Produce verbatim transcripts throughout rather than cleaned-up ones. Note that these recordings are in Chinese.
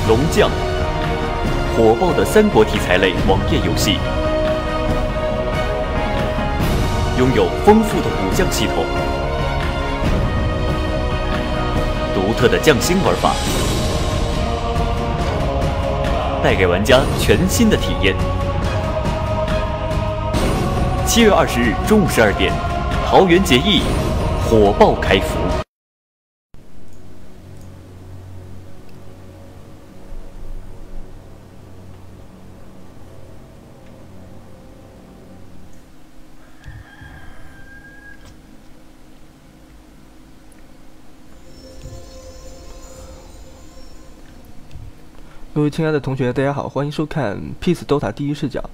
龙将，火爆的三国题材类网页游戏，拥有丰富的武将系统，独特的匠心玩法，带给玩家全新的体验。七月二十日中午十二点，桃园结义，火爆开服。 各位亲爱的同学，大家好，欢迎收看《Peace Dota 第一视角》。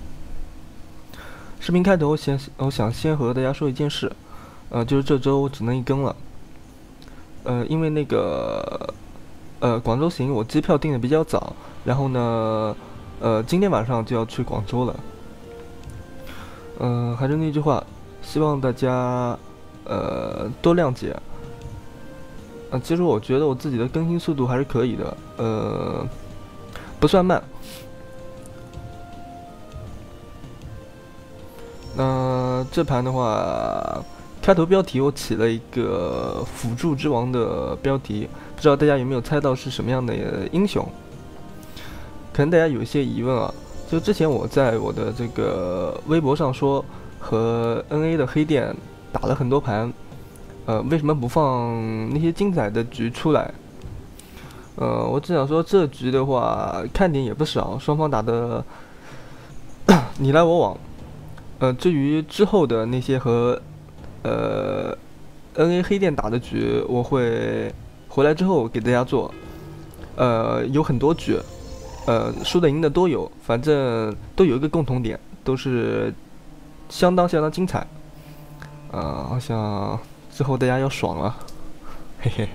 视频开头先，我想先和大家说一件事，呃，就是这周只能一更了。呃，因为那个，呃，广州行我机票订的比较早，然后呢，呃，今天晚上就要去广州了。嗯、呃，还是那句话，希望大家，呃，多谅解。呃，其实我觉得我自己的更新速度还是可以的，呃。 不算慢。那这盘的话，开头标题我起了一个“辅助之王”的标题，不知道大家有没有猜到是什么样的英雄？可能大家有一些疑问啊。就之前我在我的这个微博上说，和 N A 的黑店打了很多盘，呃，为什么不放那些精彩的局出来？ 呃，我只想说，这局的话看点也不少，双方打的你来我往。呃，至于之后的那些和呃 N A 黑店打的局，我会回来之后给大家做。呃，有很多局，呃，输的赢的都有，反正都有一个共同点，都是相当相当精彩。呃，好像之后大家要爽了，嘿嘿。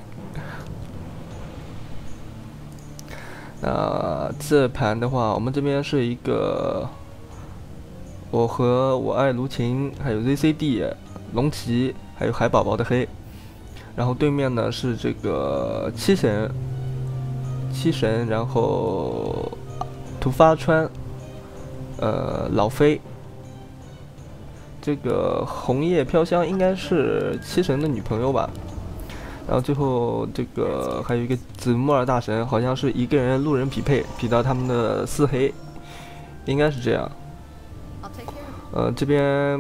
那这盘的话，我们这边是一个我和我爱卢琴，还有 Z C D、龙骑，还有海宝宝的黑。然后对面呢是这个七神，七神，然后土发川，呃，老飞。这个红叶飘香应该是七神的女朋友吧。 然后最后这个还有一个紫木尔大神，好像是一个人路人匹配，匹到他们的四黑，应该是这样。呃，这边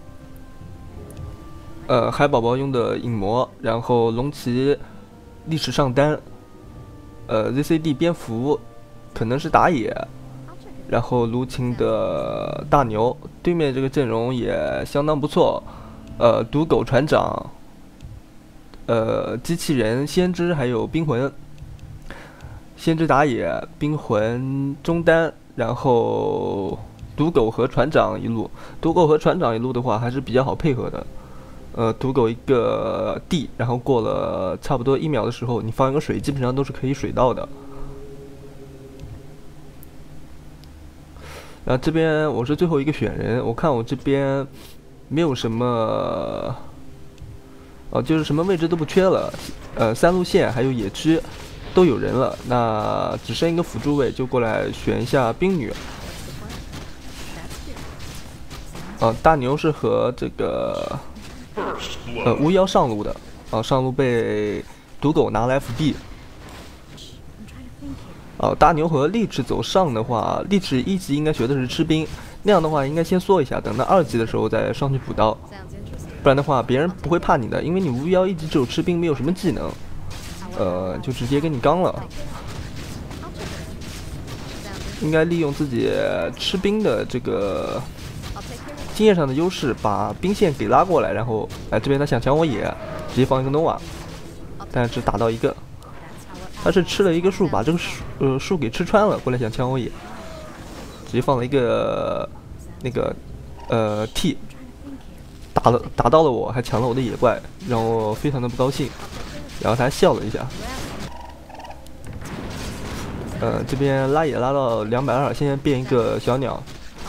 呃海宝宝用的影魔，然后龙骑历史上单，呃 Z C D 蝙蝠可能是打野，然后卢琴的大牛，对面这个阵容也相当不错，呃毒狗船长。 呃，机器人、先知还有冰魂，先知打野，冰魂中单，然后毒狗和船长一路。毒狗和船长一路的话还是比较好配合的。呃，毒狗一个 D， 然后过了差不多一秒的时候，你放一个水，基本上都是可以水到的。然后这边我是最后一个选人，我看我这边没有什么。 哦，就是什么位置都不缺了，呃，三路线还有野区都有人了，那只剩一个辅助位，就过来选一下冰女。啊，大牛是和这个呃巫妖上路的，啊，上路被毒狗拿了 F B。哦、啊，大牛和力士走上的话，力士一级应该学的是吃冰，那样的话应该先缩一下，等到二级的时候再上去补刀。 不然的话，别人不会怕你的，因为你巫妖一直只有吃冰，没有什么技能，呃，就直接跟你刚了。应该利用自己吃冰的这个经验上的优势，把兵线给拉过来，然后哎，这边他想抢我野，直接放一个 nova， 但是只打到一个，他是吃了一个树，把这个树呃树给吃穿了，过来想抢我野，直接放了一个那个呃 T。 打了打到了我，还抢了我的野怪，让我非常的不高兴。然后他还笑了一下。呃，这边拉野拉到两百二，现在变一个小鸟。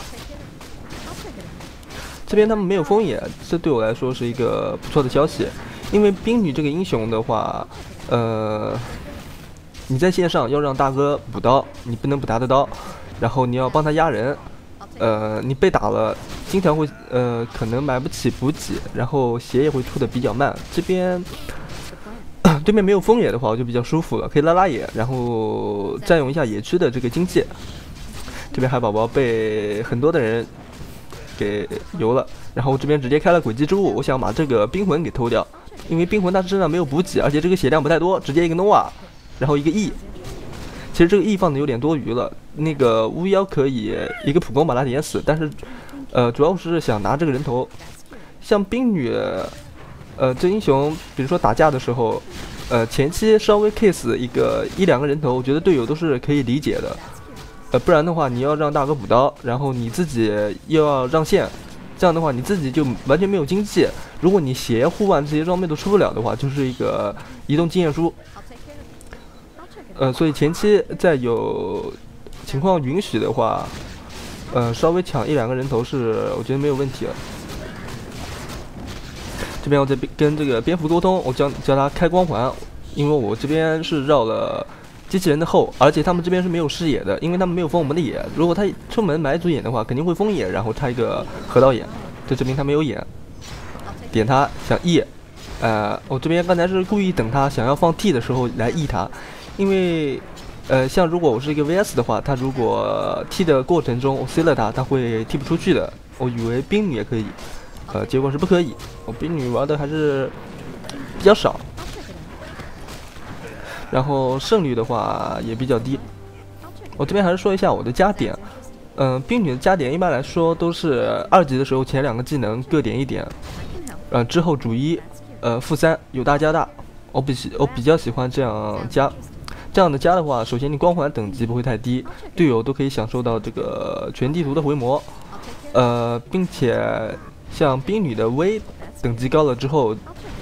这边他们没有封野，这对我来说是一个不错的消息。因为冰女这个英雄的话，呃， 你在线上要让大哥补刀，你不能补他的刀，然后你要帮他压人。呃，你被打了，经常会呃可能买不起补给，然后血也会出的比较慢。这边对面没有风野的话，我就比较舒服了，可以拉拉野，然后占用一下野区的这个经济。这边海宝宝被很多的人给游了，然后这边直接开了轨迹之物，我想把这个冰魂给偷掉，因为冰魂他身上没有补给，而且这个血量不太多，直接一个 Nova， 然后一个 E。其实这个 E 放的有点多余了，那个巫妖可以一个普攻把他点死，但是，呃，主要是想拿这个人头。像冰女，呃，这英雄，比如说打架的时候，呃，前期稍微 case 一个一两个人头，我觉得队友都是可以理解的。呃，不然的话，你要让大哥补刀，然后你自己又要让线，这样的话你自己就完全没有经济。如果你鞋、护腕这些装备都出不了的话，就是一个移动经验书。呃，所以前期在有情况允许的话，呃，稍微抢一两个人头是我觉得没有问题了。这边我在跟这个蝙蝠沟通，我教教他开光环，因为我这边是绕了机器人的后，而且他们这边是没有视野的，因为他们没有封我们的野。如果他出门买一组眼的话，肯定会封野，然后插一个河道眼，这证明他没有眼。点他想 E， 呃，我这边刚才是故意等他想要放 T 的时候来 E 他。因为，呃，像如果我是一个 V S 的话，他如果踢的过程中我 C 了他，他会踢不出去的。我以为冰女也可以，呃，结果是不可以。我冰女玩的还是比较少，然后胜率的话也比较低。我这边还是说一下我的加点，嗯、呃，冰女的加点一般来说都是二级的时候前两个技能各点一点，呃，之后主一，呃，负三有大加大。我比我比较喜欢这样加。这样的加的话，首先你光环等级不会太低，队友都可以享受到这个全地图的回魔，呃，并且像冰女的 V 等级高了之后，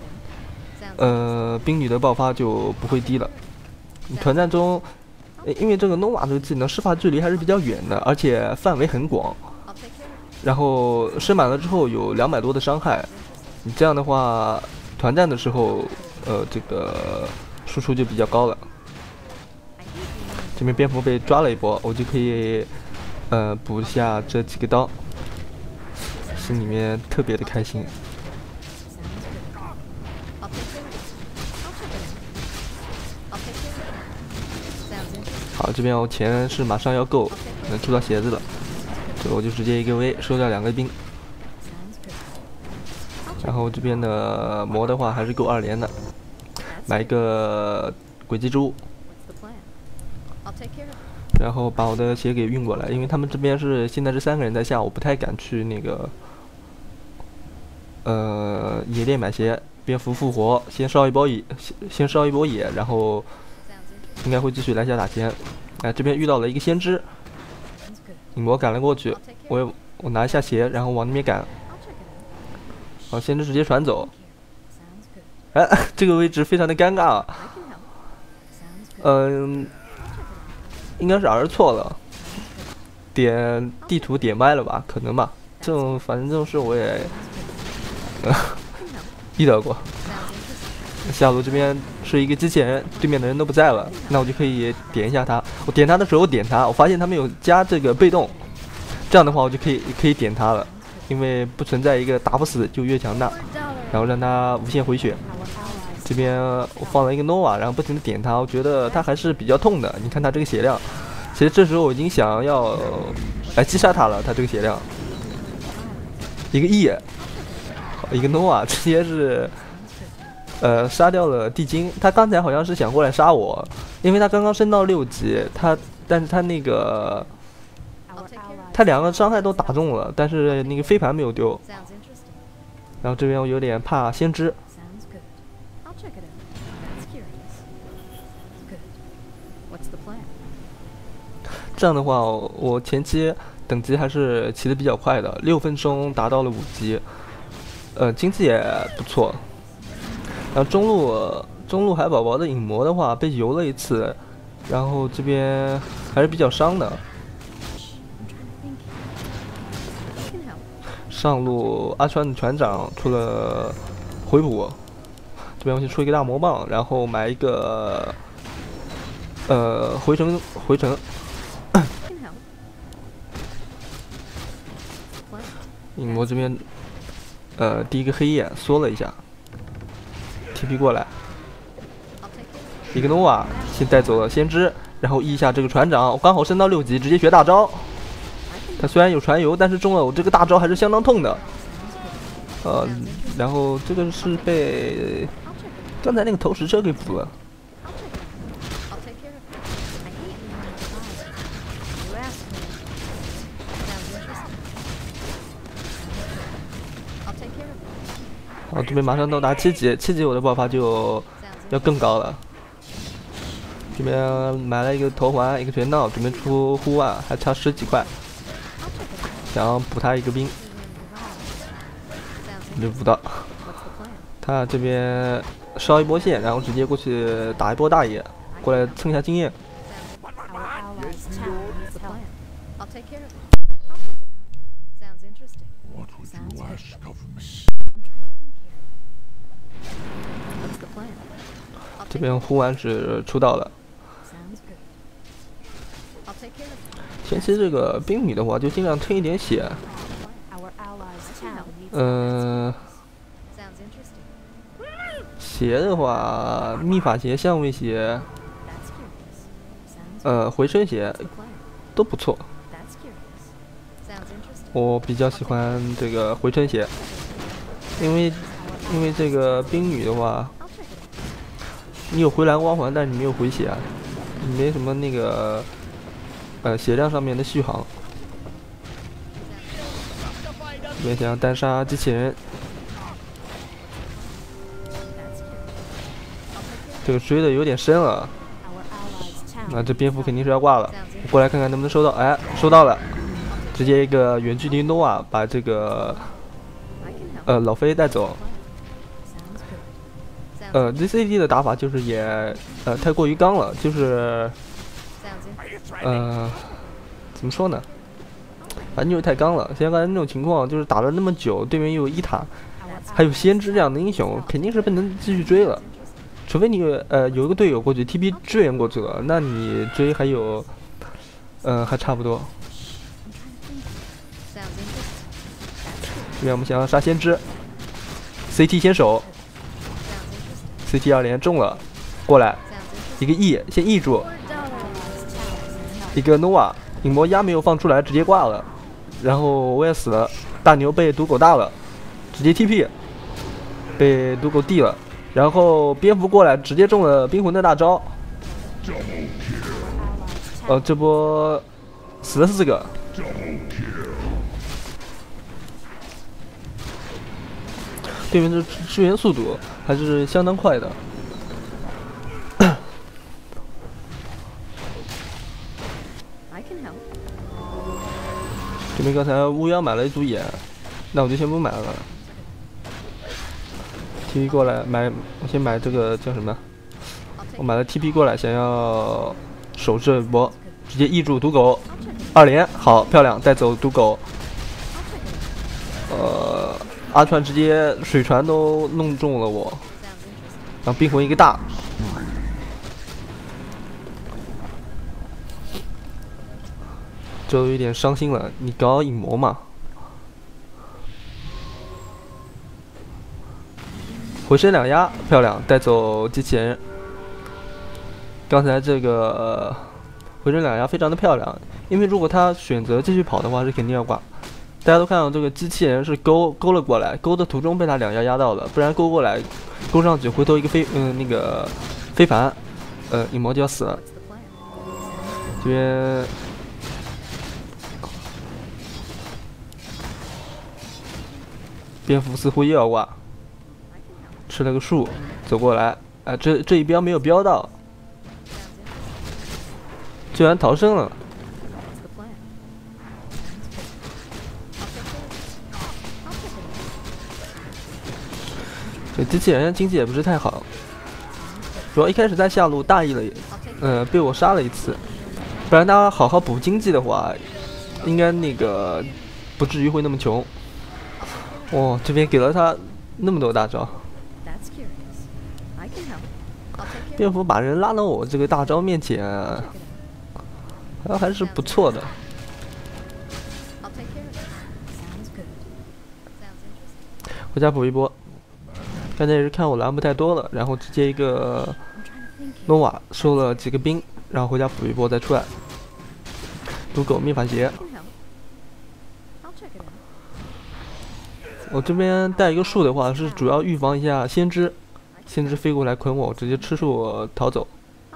呃，冰女的爆发就不会低了。团战中，因为这个 Nova 这个技能施法距离还是比较远的，而且范围很广，然后升满了之后有两百多的伤害，你这样的话，团战的时候，呃，这个输出就比较高了。这边蝙蝠被抓了一波，我就可以，呃，补下这几个刀，心里面特别的开心。好，这边我钱是马上要够，能出到鞋子了，这我就直接一个 V 收掉两个兵。然后这边的魔的话还是够二连的，买一个轨迹之物。然后把我的血给运过来，因为他们这边是现在这三个人在下，我不太敢去那个，呃，野猎买鞋，蝙蝠复活，先烧一波野，先先烧一波野，然后应该会继续来下打钱。哎，这边遇到了一个先知，影魔赶了过去，我我拿一下鞋，然后往那边赶，好，先知直接传走，哎，这个位置非常的尴尬，嗯。应该是儿错了，点地图点歪了吧？可能吧。这种反正这种事我也、呃、遇到过。下路这边是一个机器人，对面的人都不在了，那我就可以点一下他。我点他的时候点他，我发现他没有加这个被动，这样的话我就可以可以点他了，因为不存在一个打不死就越强大，然后让他无限回血。这边我放了一个 Nova， 然后不停的点他，我觉得他还是比较痛的。你看他这个血量，其实这时候我已经想要来击杀他了。他这个血量，一个 E， 一个 Nova， 直接是呃杀掉了地精。他刚才好像是想过来杀我，因为他刚刚升到六级，他但是他那个他两个伤害都打中了，但是那个飞盘没有丢。然后这边我有点怕先知。这样的话，我前期等级还是骑的比较快的，六分钟达到了五级，呃，经济也不错。然后中路中路海宝宝的影魔的话被游了一次，然后这边还是比较伤的。上路阿川的船长出了回补，这边我先出一个大魔棒，然后买一个呃，回城回城。影魔这边，呃，第一个黑夜缩了一下 ，T P 过来，一个 nova 先带走了先知，然后 E 一下这个船长，刚好升到六级，直接学大招。他虽然有传油，但是中了我这个大招还是相当痛的。呃，然后这个是被刚才那个投石车给补了。好，这边马上到达七级，七级我的爆发就要更高了。这边买了一个头环，一个拳套，准备出护腕，还差十几块，想要补他一个兵，没补到。他这边烧一波线，然后直接过去打一波大爷，过来蹭一下经验。这边护腕是出道了。前期这个冰女的话，就尽量推一点血。嗯、呃，鞋的话，秘法鞋、相位鞋，呃，回声鞋都不错。我比较喜欢这个回声鞋，因为因为这个冰女的话。你有回蓝光环，但是你没有回血啊，你没什么那个呃血量上面的续航。这边想要单杀机器人，这个追的有点深了，那这蝙蝠肯定是要挂了。我过来看看能不能收到，哎，收到了，直接一个远距离 nova 把这个呃老飞带走。呃 ，Z C D 的打法就是也呃太过于刚了，就是呃怎么说呢？反正就是太刚了。像刚才那种情况，就是打了那么久，对面又有伊塔，还有先知这样的英雄，肯定是不能继续追了。除非你呃有一个队友过去 T P 支援过去了，那你追还有呃还差不多。这边我们想要杀先知 ，C T 先手。C T 二连中了，过来，一个 E 先 E 住，一个 nova 影魔压没有放出来，直接挂了，然后我也死了，大牛被毒狗大了，直接 T P， 被毒狗 D 了，然后蝙蝠过来直接中了冰魂的大招，呃这波死了四个。对面的支援速度还是相当快的。这边刚才乌鸦买了一组眼，那我就先不买了。T P 过来买，我先买这个叫什么？我买了 T P 过来，想要守这波，直接 E 住毒狗，二连好漂亮，带走毒狗。呃。阿川直接水船都弄中了我，然后冰魂一个大，就有点伤心了。你搞影魔嘛？回身两压漂亮，带走机器人。刚才这个、呃、回身两压非常的漂亮，因为如果他选择继续跑的话，是肯定要挂。大家都看到这个机器人是勾勾了过来，勾的途中被他两压压到了，不然勾过来，勾上去回头一个飞嗯、呃、那个飞盘，呃影魔就要死了。这边蝙蝠似乎又要挂，吃了个树走过来，啊、呃、这这一标没有标到，居然逃生了。这机器人经济也不是太好，主要一开始在下路大意了，呃，被我杀了一次，不然他好好补经济的话，应该那个不至于会那么穷。哇、哦，这边给了他那么多大招。 蝙蝠把人拉到我这个大招面前，还还是不错的。回家补一波。刚才也是看我蓝不太多了，然后直接一个诺瓦收了几个兵，然后回家补一波再出来。赌狗灭法鞋。我这边带一个树的话，是主要预防一下先知，先知飞过来捆我，直接吃树逃走。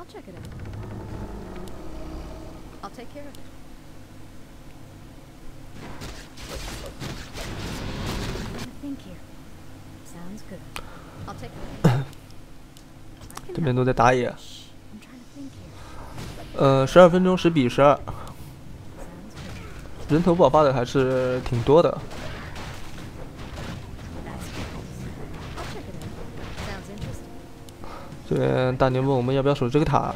这边都在打野。呃，十二分钟十比十二，人头爆发的还是挺多的。这边大牛问我们要不要守这个塔。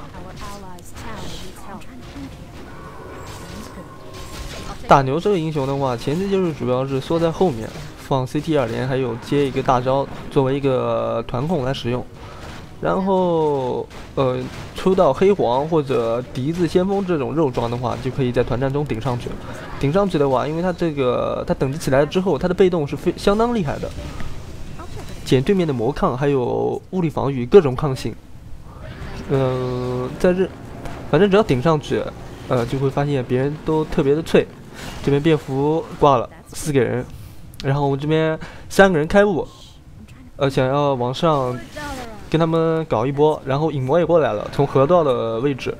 大牛这个英雄的话，前期就是主要是缩在后面，放 C T 二连，还有接一个大招作为一个团控来使用。然后，呃，出到黑黄或者笛子先锋这种肉装的话，就可以在团战中顶上去。顶上去的话，因为他这个他等级起来之后，他的被动是非相当厉害的，减对面的魔抗，还有物理防御各种抗性。嗯、呃，在这，反正只要顶上去，呃，就会发现别人都特别的脆。这边蝙蝠挂了四个人，然后我们这边三个人开路，呃，想要往上。跟他们搞一波，然后影魔也过来了，从河道的位置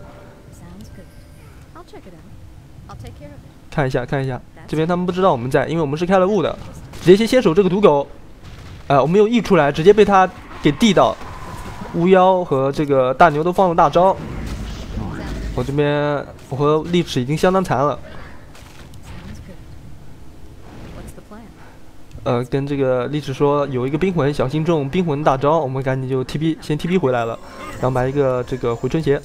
看一下看一下，这边他们不知道我们在，因为我们是开了雾的，直接先先手这个毒狗，呃，我们有 E 出来，直接被他给地到，巫妖和这个大牛都放了大招，我这边我和利齿已经相当残了。呃，跟这个历史说有一个冰魂，小心中冰魂大招，我们赶紧就 T P 先 T P 回来了，然后买一个这个回春鞋。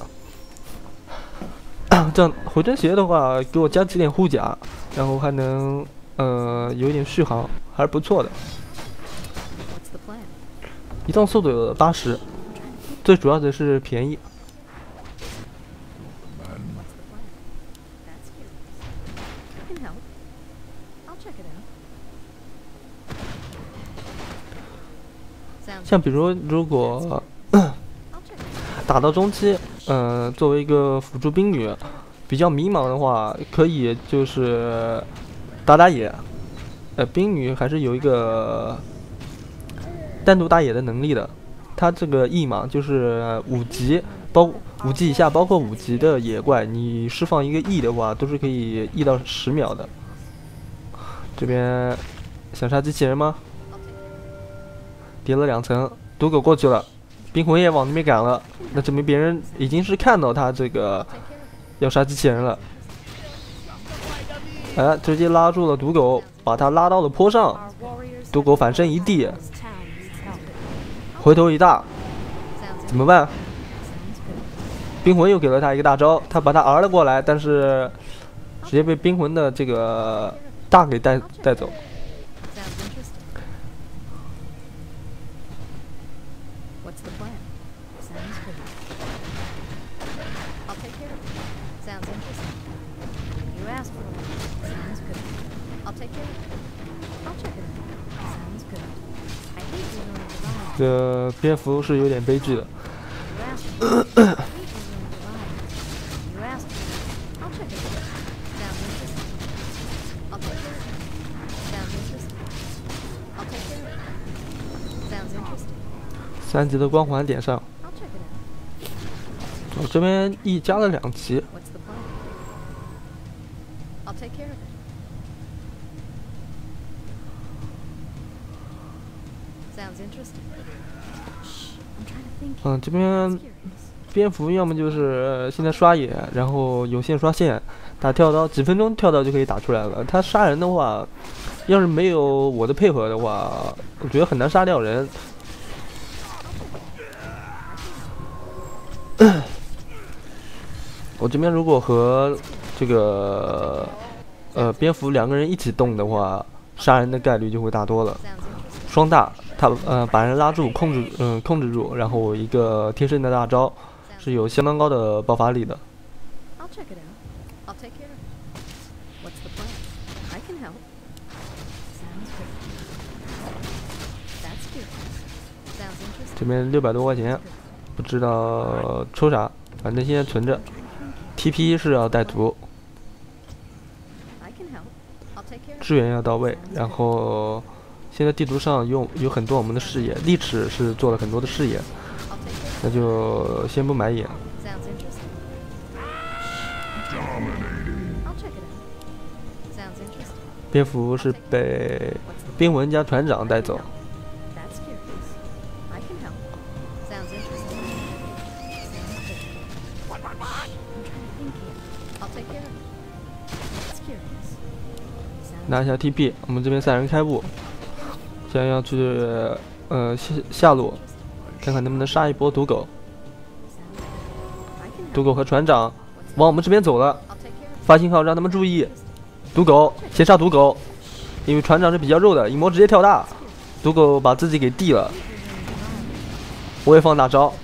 这样回春鞋的话，给我加几点护甲，然后还能呃有一点续航，还是不错的。移动速度有八十，最主要的是便宜。像比如，如果打到中期，呃，作为一个辅助兵女，比较迷茫的话，可以就是打打野。呃，兵女还是有一个单独打野的能力的。她这个 E 嘛，就是五级，包五级以下，包括五级的野怪，你释放一个 E 的话，都是可以 E 到十秒的。这边想杀机器人吗？叠了两层，毒狗过去了，冰魂也往那边赶了，那证明别人已经是看到他这个要杀机器人了。哎，直接拉住了毒狗，把他拉到了坡上，毒狗反身一地，回头一大，怎么办？冰魂又给了他一个大招，他把他 R 了过来，但是直接被冰魂的这个大给带带走。这蝙蝠是有点悲剧的。三级的光环点上，我这边 E 加了两级。嗯，这边蝙蝠要么就是现在刷野，然后有线刷线，打跳刀，几分钟跳刀就可以打出来了。他杀人的话，要是没有我的配合的话，我觉得很难杀掉人。我这边如果和这个呃蝙蝠两个人一起动的话，杀人的概率就会大多了。 双大，他呃把人拉住，控制嗯、呃、控制住，然后一个贴身的大招是有相当高的爆发力的。这边六百多块钱，不知道抽啥，反正现在存着。T P 是要带图，支援要到位，然后现在地图上有有很多我们的视野，历史是做了很多的视野，那就先不买眼。蝙蝠是被冰魂加船长带走。拿一下 T P， 我们这边三人开步，现在要去呃下下路，看看能不能杀一波毒狗。毒狗和船长往我们这边走了，发信号让他们注意。毒狗先杀毒狗，因为船长是比较肉的，一魔直接跳大，毒狗把自己给地了。我也放大招，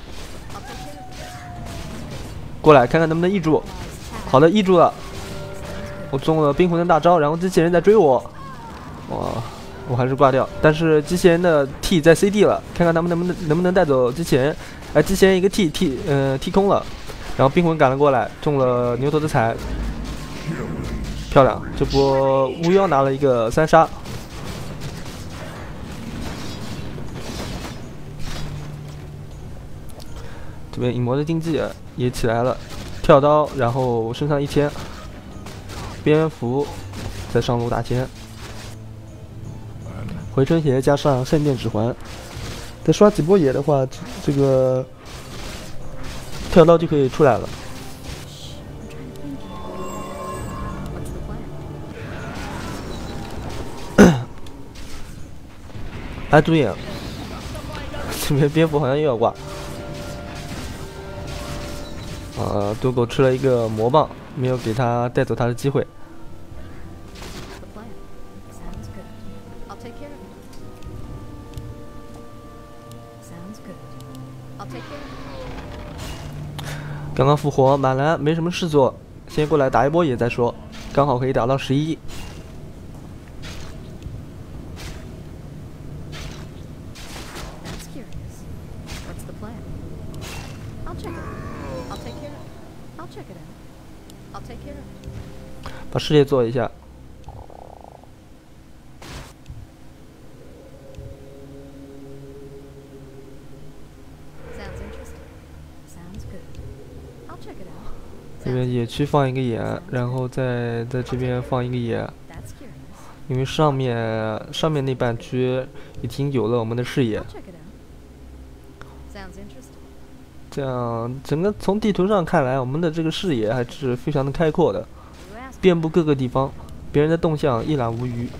过来看看能不能 E 住。好的， E 住了。我中了冰魂的大招，然后机器人在追我，哇，我还是挂掉。但是机器人的 T 在 C D 了，看看他们能不能能不能带走机器人。哎，机器人一个 T T 呃 T 空了，然后冰魂赶了过来，中了牛头的彩，漂亮！这波巫妖拿了一个三杀。这边影魔的竞技也起来了，跳刀，然后身上一千。蝙蝠在上路打钱，回春鞋加上圣殿指环，再刷几波野的话，这个跳刀就可以出来了。哎，注意，这边蝙蝠好像又要挂。呃，毒狗吃了一个魔棒，没有给他带走他的机会。刚刚复活，满蓝没什么事做，先过来打一波野再说，刚好可以打到十一。把视野做一下。这边野区放一个野，然后再在这边放一个野，因为上面上面那半区已经有了我们的视野。这样整个从地图上看来，我们的这个视野还是非常的开阔的，遍布各个地方，别人的动向一览无余。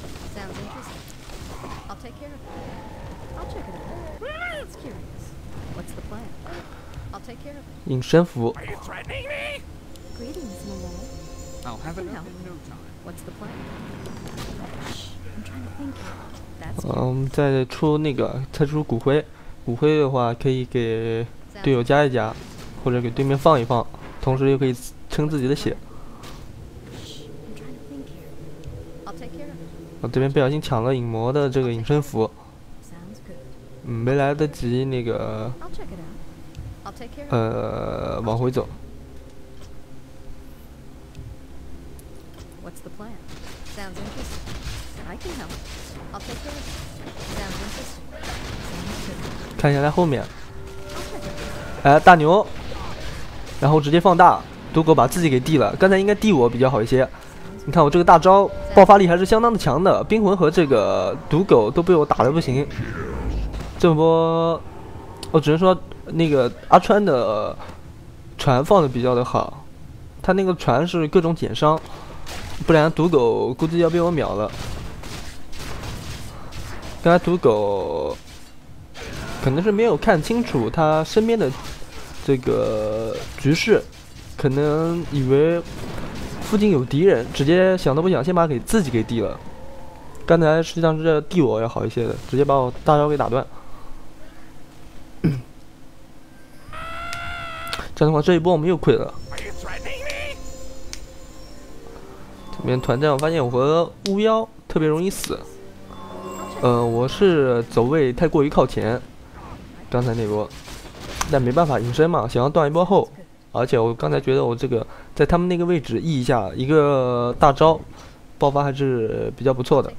隐身符。嗯，我们再出那个，再出骨灰。骨灰的话，可以给队友加一加，或者给对面放一放，同时又可以撑自己的血。我这边不小心抢了影魔的这个隐身符，嗯，没来得及那个，呃，往回走。看一下他后面，哎，大牛，然后直接放大，毒狗把自己给地了。刚才应该地我比较好一些。你看我这个大招爆发力还是相当的强的，冰魂和这个毒狗都被我打得不行。这波我只能说那个阿川的船放的比较的好，他那个船是各种减伤，不然毒狗估计要被我秒了。刚才毒狗可能是没有看清楚他身边的这个局势，可能以为附近有敌人，直接想都不想先把给自己给地了。 刚才实际上是这地我要好一些的，直接把我大招给打断。这样的话，这一波我们又亏了。这边团战，我发现我和巫妖特别容易死。呃，我是走位太过于靠前，刚才那波，但没办法隐身嘛，想要断一波后，而且我刚才觉得我这个在他们那个位置 E 一下一个大招，爆发还是比较不错的。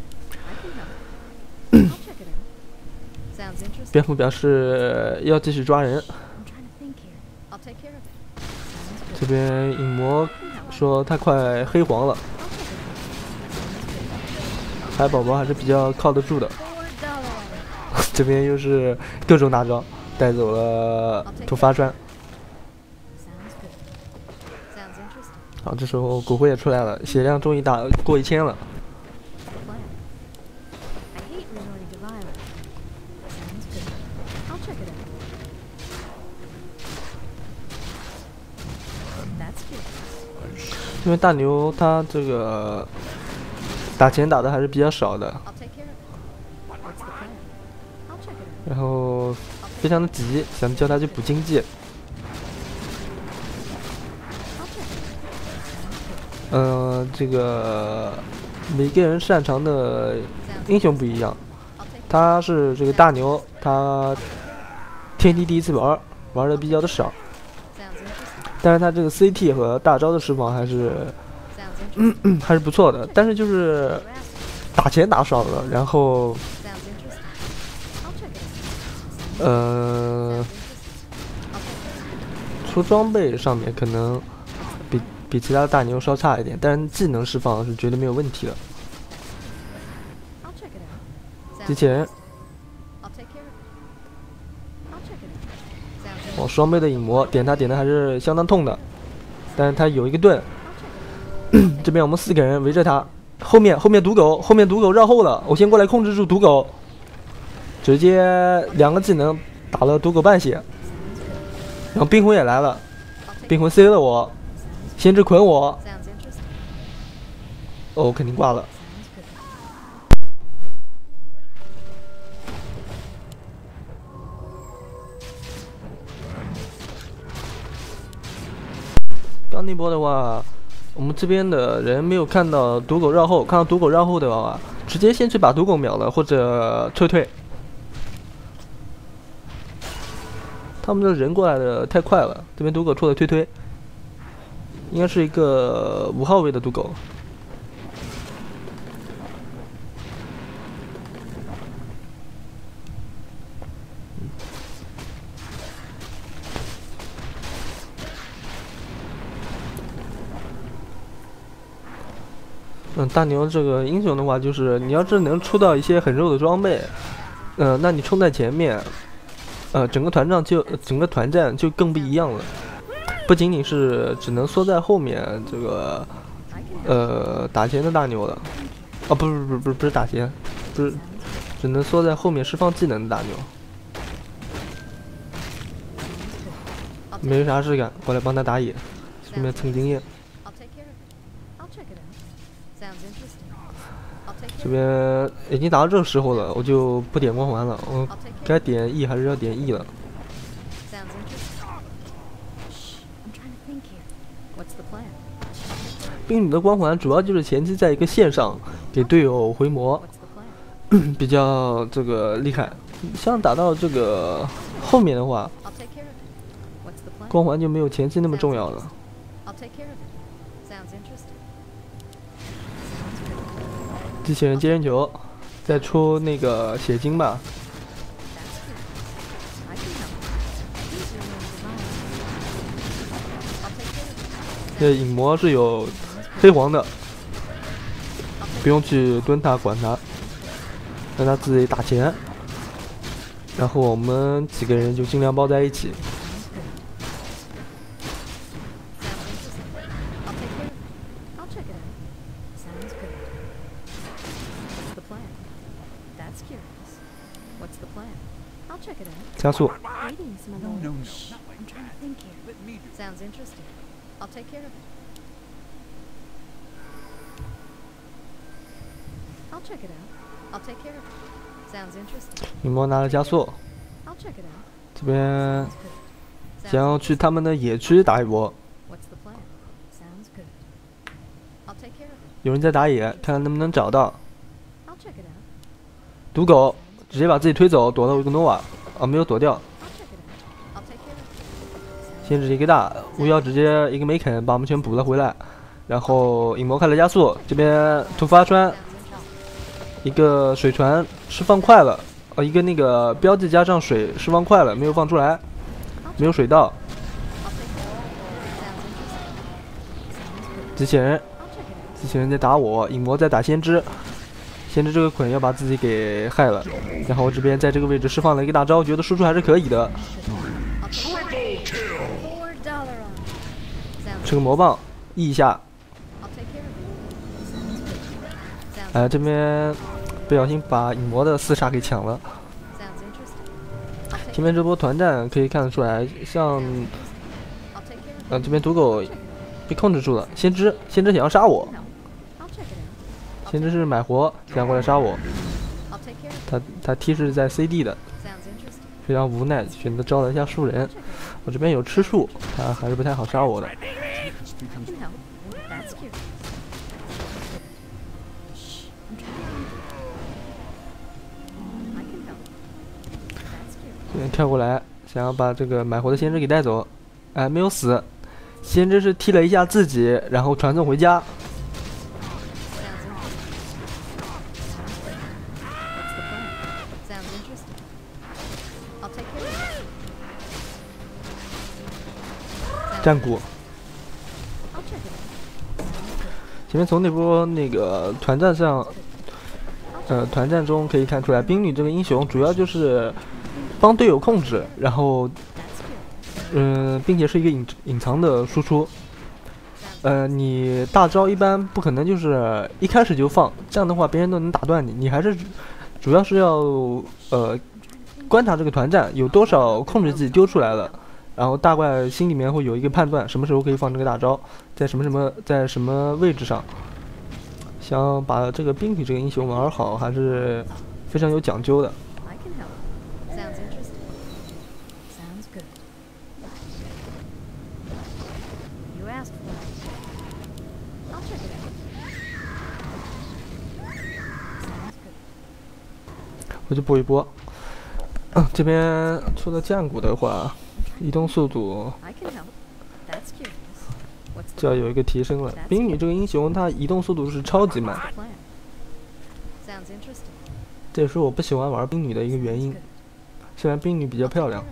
蝙蝠表示要继续抓人。这边影魔说他快黑黄了，海宝宝还是比较靠得住的。这边又是各种大招，带走了突发砖。好，这时候骨灰也出来了，血量终于打过一千了。因为大牛他这个打钱打的还是比较少的，然后非常的急，想叫他去补经济。呃，这个每个人擅长的英雄不一样，他是这个大牛，他天梯第一次玩，玩的比较的少。但是他这个 C T 和大招的释放还是，嗯嗯，还是不错的。但是就是打钱打少了，然后，呃，出装备上面可能比比其他的大牛稍差一点，但是技能释放是绝对没有问题的。机器人。哦，双倍的影魔点他点的还是相当痛的，但是他有一个盾。这边我们四个人围着他，后面后面毒狗，后面毒狗绕后了，我先过来控制住毒狗，直接两个技能打了毒狗半血，然后冰魂也来了，冰魂 C 了我，先知捆我，哦，肯定挂了。刚那波的话，我们这边的人没有看到毒狗绕后，看到毒狗绕后的话，直接先去把毒狗秒了，或者退退。他们的人过来的太快了，这边毒狗出了推推，应该是一个五号位的毒狗。嗯，大牛这个英雄的话，就是你要是能出到一些很肉的装备，呃，那你冲在前面，呃，整个团战就整个团战就更不一样了。不仅仅是只能缩在后面这个，呃，打钱的大牛了，啊，不是不是不是不是打钱，不是，只能缩在后面释放技能的大牛。没啥事干，过来帮他打野，顺便蹭经验。这边已经达到这个时候了，我就不点光环了，我该点 E 还是要点 E 了。冰女的光环主要就是前期在一个线上给队友回魔，比较这个厉害。像打到这个后面的话，光环就没有前期那么重要了。机器人接人球，再出那个血晶吧。这影魔是有黑黄的，不用去蹲他管他，让他自己打钱。然后我们几个人就尽量包在一起。加速。 I'll check it out. I'll take care of it. Sounds interesting. 影魔拿了加速， I'll check it out. 这边 Sounds good. 想 Sounds 要去他们的野区打一波。 What's the plan? Sounds good. I'll take care of it. 有人在打野，看看能不能找到。 I'll check it out. 毒狗直接把自己推走，躲到一个 nova， 啊，没有躲掉。 I'll check it out. I'll take care of it. 先知一个大，巫妖直接一个没啃，把我们全补了回来。然后影魔开了加速，这边突发穿 Sounds interesting. 一个水船释放快了，呃，一个那个标记加上水释放快了，没有放出来，没有水稻。 I'll take care of it. Sounds interesting. Sounds good. 机器人， I'll check it out. 机器人在打我，影魔在打先知。先知这个捆要把自己给害了，然后这边在这个位置释放了一个大招，觉得输出还是可以的。 I'll take care of it. Four dollar on. Sounds 吃个魔棒，E一下， I'll take care of it. Sounds good. Sounds 哎、这边不小心把影魔的四杀给抢了。 sounds interesting. I'll take 前面这波团战可以看得出来，像 I'll take care of it. 呃这边毒狗被控制住了，先知先知想要杀我， No. I'll check it out. 先知是买活想过来杀我， I'll take care of it. 他他 T 是在 C D 的， Sounds interesting. 非常无奈，选择招了一下树人。 Check it out. 我这边有吃树，他还是不太好杀我的。 I can help. That's cute. Shh. I'm trying to. I can help. That's cute. 这边跳过来，想要把这个买活的先知给带走，哎，没有死。先知是踢了一下自己，然后传送回家。 Sounds interesting. What's the plan? Sounds interesting. I'll take care of it. Sounds 战鼓， I'll check it out. 前面从那波那个团战上， I'll check 呃，团战中可以看出来，冰女这个英雄主要就是帮队友控制，然后 That's cute. 嗯、并且是一个隐隐藏的输出。呃，你大招一般不可能就是一开始就放，这样的话别人都能打断你。你还是主要是要呃观察这个团战有多少控制技丢出来了，然后大概心里面会有一个判断，什么时候可以放这个大招，在什么什么在什么位置上。想把这个冰女这个英雄玩好，还是非常有讲究的。 I can help. Sounds interesting. Sounds good. You asked for it. I'll check it out. Sounds good. 我就播一播。这边出了降谷的话，移动速度 I can help. That's curious. What's the 就要有一个提升了。冰女这个英雄，她移动速度是超级慢， plan? Sounds interesting. 这也是我不喜欢玩冰女的一个原因。虽然冰女比较漂亮，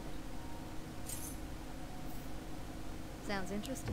Sounds interesting.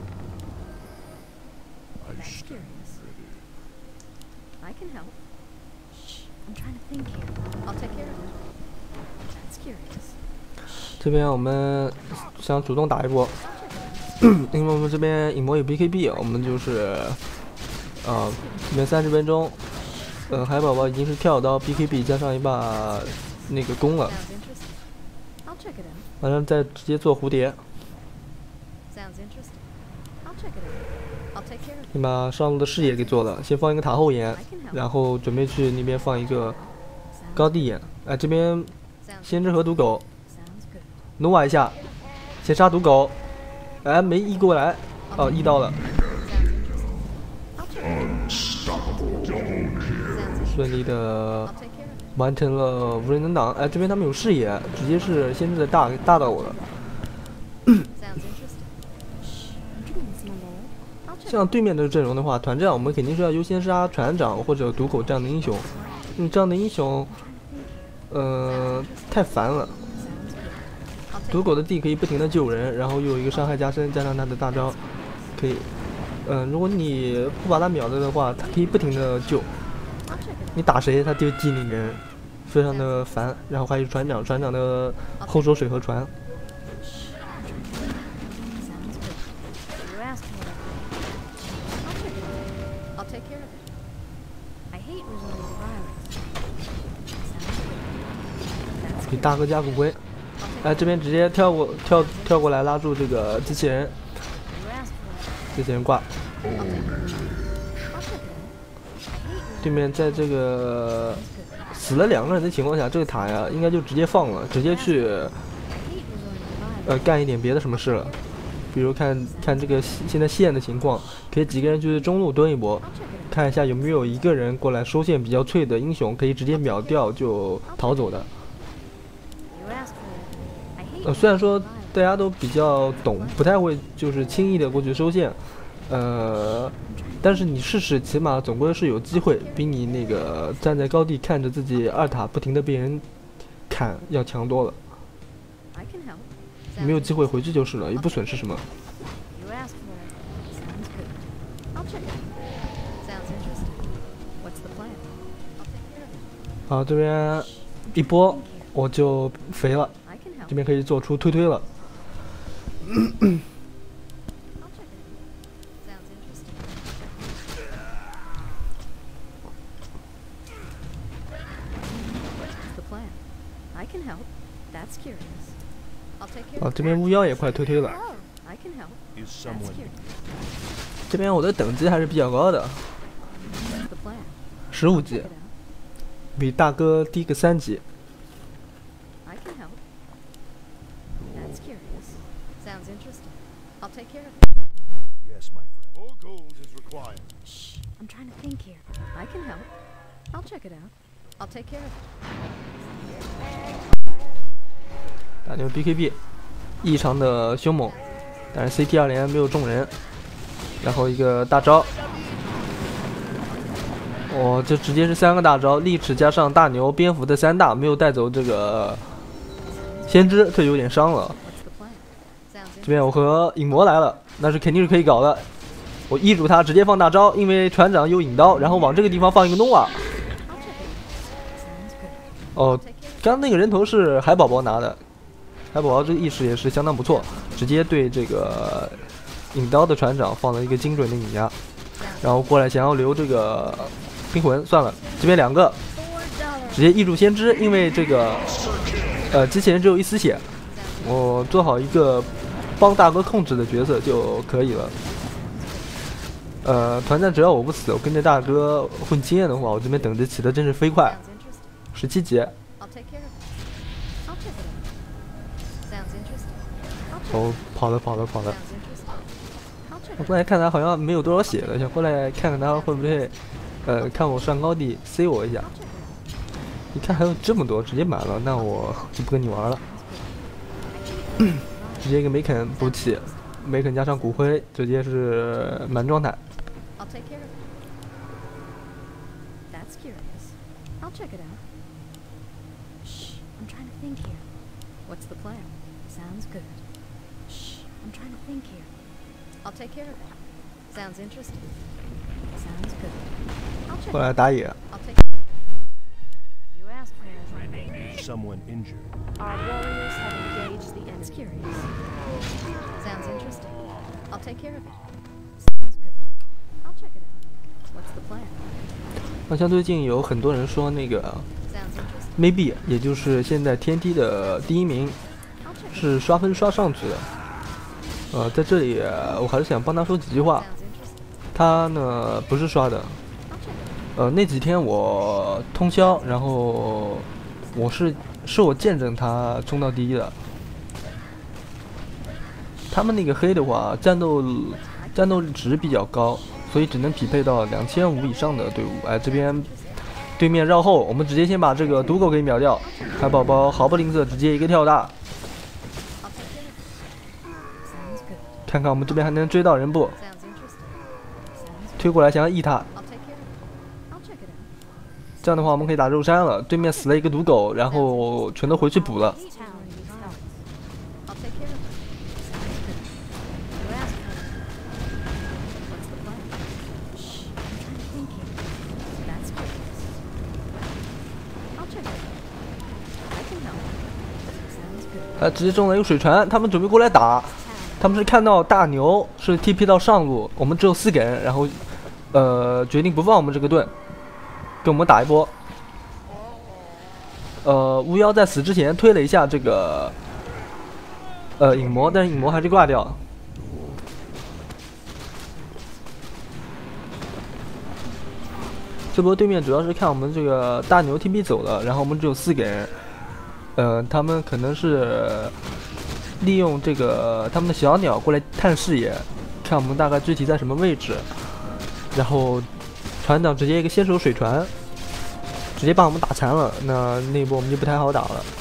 That's curious. I can help. Shh. I'm trying to think here. I'll take care of it. That's curious. 这边我们想主动打一波， I'll check it out. 因为我们这边影魔有 B K B， 我们就是呃这边三十分钟，呃海宝宝已经是跳到 B K B 加上一把那个弓了， Sounds interesting. I'll check it out. 完了再直接做蝴蝶， Sounds interesting. I'll check it out. I'll take care of it. 先把上路的视野给做了，先放一个塔后眼， I can help. 然后准备去那边放一个 Sounds 高地眼。哎，这边 sounds 先知和毒狗 sounds good. 努瓦一下，先杀毒狗，哎没 E 过来，哦 E 到了， Sounds interesting. I'll check it out. Sounds 顺利 interesting. 的 I'll take care of it. 完成了无人能挡。哎，这边他们有视野，直接是先知的大大到我了。 Sounds interesting. Shh. I'm doing this, my lord. I'll check. 像对面的阵容的话，团战我们肯定是要优先杀船长或者毒狗这样的英雄，因为这样的英雄，呃，太烦了。 Sounds good. I'll take 毒狗的 D 可以不停的救人，然后又有一个伤害加深，加上他的大招，可以，嗯、如果你不把他秒了的话，他可以不停的救， I'll check it out. 你打谁他就击你人，非常的烦。然后还有船长，船长的后手水河船， Sounds good. You asked for it. I'll check it out. I'll take care of it. I hate resorting to violence. Sounds good. That's 给 good. 大哥加骨灰。 I'll take 哎，这边直接跳过跳跳过来拉住这个机器人， You asked for it. 机器人挂。 I'll take care of it. I'll check it out. I hate resorting 对面在这个死了两个人的情况下，这个塔呀应该就直接放了，直接去 I hate resorting to violence. 呃干一点别的什么事了。比如看看这个现在线的情况，可以几个人去中路蹲一波， I'll check it out. 看一下有没有一个人过来收线比较脆的英雄，可以直接秒掉就逃走的。 You asked for it. I hate 呃，虽然 resorting 说 to violence. 大家都比较懂，不太会就是轻易的过去收线，呃，但是你试试，起码总归是有机会，比你那个站在高地看着自己二塔不停的被人砍要强多了。 I can help. 没有 Sounds 机会回去就是了，也不损失什么。 You asked for it. Sounds good. I'll check it out. Sounds interesting. What's the plan? I'll take care of it. 好，这边一波我就肥了， I can help. 这边可以做出推推了。 I'll check it out. Sounds interesting. What's the plan? I can help. That's curious. I'll take care 啊， of 这 it. 边巫妖也快推推了。 Oh, I can help. Is That's someone curious. 这边我的等级还是比较高的， What's the plan? 十五 Check 级 it，out. 比大哥低个三级。 I can help. That's curious. Sounds interesting. I'll take care of it. yes, my friend? More gold is required. Shh. I'm trying to think here. I can help. I'll check it out. I'll take care of it. 大牛 B K B 异常的凶猛，但是 C T 二连没有中人，然后一个大招，哦，这直接是三个大招，利齿加上大牛蝙蝠的三大，没有带走这个先知，这有点伤了。 What's the plan? Sounds 这 interesting. 边我和影魔来了，那是肯定是可以搞的。我依住他直接放大招，因为船长有引刀，然后往这个地方放一个诺瓦。 I'll check it. Sounds good. 哦 I'll，take care of it. 刚刚那个人头是海宝宝拿的，海宝宝这个意识也是相当不错，直接对这个引刀的船长放了一个精准的引压，然后过来想要留这个冰魂，算了，这边两个 Four dollars. 直接抑住先知，因为这个呃机器人只有一丝血，我做好一个帮大哥控制的角色就可以了。呃，团战只要我不死，我跟着大哥混经验的话，我这边等着起的真是飞快， Sounds interesting. 十七级。 I'll take care of it. I'll check it out. Sounds interesting. I'll check 哦，跑了跑了跑 it. 了。 Sounds interesting. I'll check 我 it 过来看他好像没有多少血了，想过来看看他会不会，呃，看我上高地 C 我一下。 out. I'll check it out. 一看还有这么多，直接满了，那我就不跟你玩了。 直接一个梅肯补起，梅肯加上骨灰，直接是满状态。 I'll take care of it. That's curious. I'll check it out. Shh. I'm trying to think here. What's the plan? Sounds good. Shh. I'm trying to think here. I'll take care of it. Sounds interesting. Sounds good. I'll check 过 it 来 out. 打野， I'll take it. You asked for it. Is someone injured? Our warriors have engaged the That's curious. Sounds interesting. I'll take care of it. Sounds good. I'll check it out. What's the plan? 好像最近有很多人说那个 Sounds interesting. maybe，也就是现在天梯的第一名 I'll check it 是刷分刷上去的。呃，在这里我还是想帮他说几句 out. 话。 Sounds interesting. 他呢不是刷的， I'll check it out. 呃，那几天我通宵，然后我是是我见证他冲到第一的。他们那个黑的话，战斗战斗值比较高，所以只能匹配到两千五以上的队伍。哎，这边对面绕后，我们直接先把这个毒狗给秒掉。海宝宝毫不吝啬，直接一个跳大， I'll take care of it. Sounds good. 看看我们这边还能追到人不？ Sounds interesting. Sounds 推过来想要 E 他， I'll take care of it. I'll check it out. 这样的话我们可以打肉山了。对面死了一个毒狗，然后全都回去补了。 Hate town needs help. I'll take care of it. Sounds good. You asked for it. What's the plan? Shh. I'm trying to think here. That's curious. I'll check it out. I can help. Sounds good. 他直接中了一个水船，他们准备过来打。他们是看到大牛是 T P 到上路，我们只有四个人，然后呃决定不放我们这个盾，跟我们打一波。呃，巫妖在死之前推了一下这个呃影魔，但是影魔还是挂掉。 这波对面主要是看我们这个大牛 T P 走了，然后我们只有四个人，呃，他们可能是利用这个他们的小鸟过来探视野，看我们大概具体在什么位置，然后船长直接一个先手水船，直接把我们打残了，那那一波我们就不太好打了。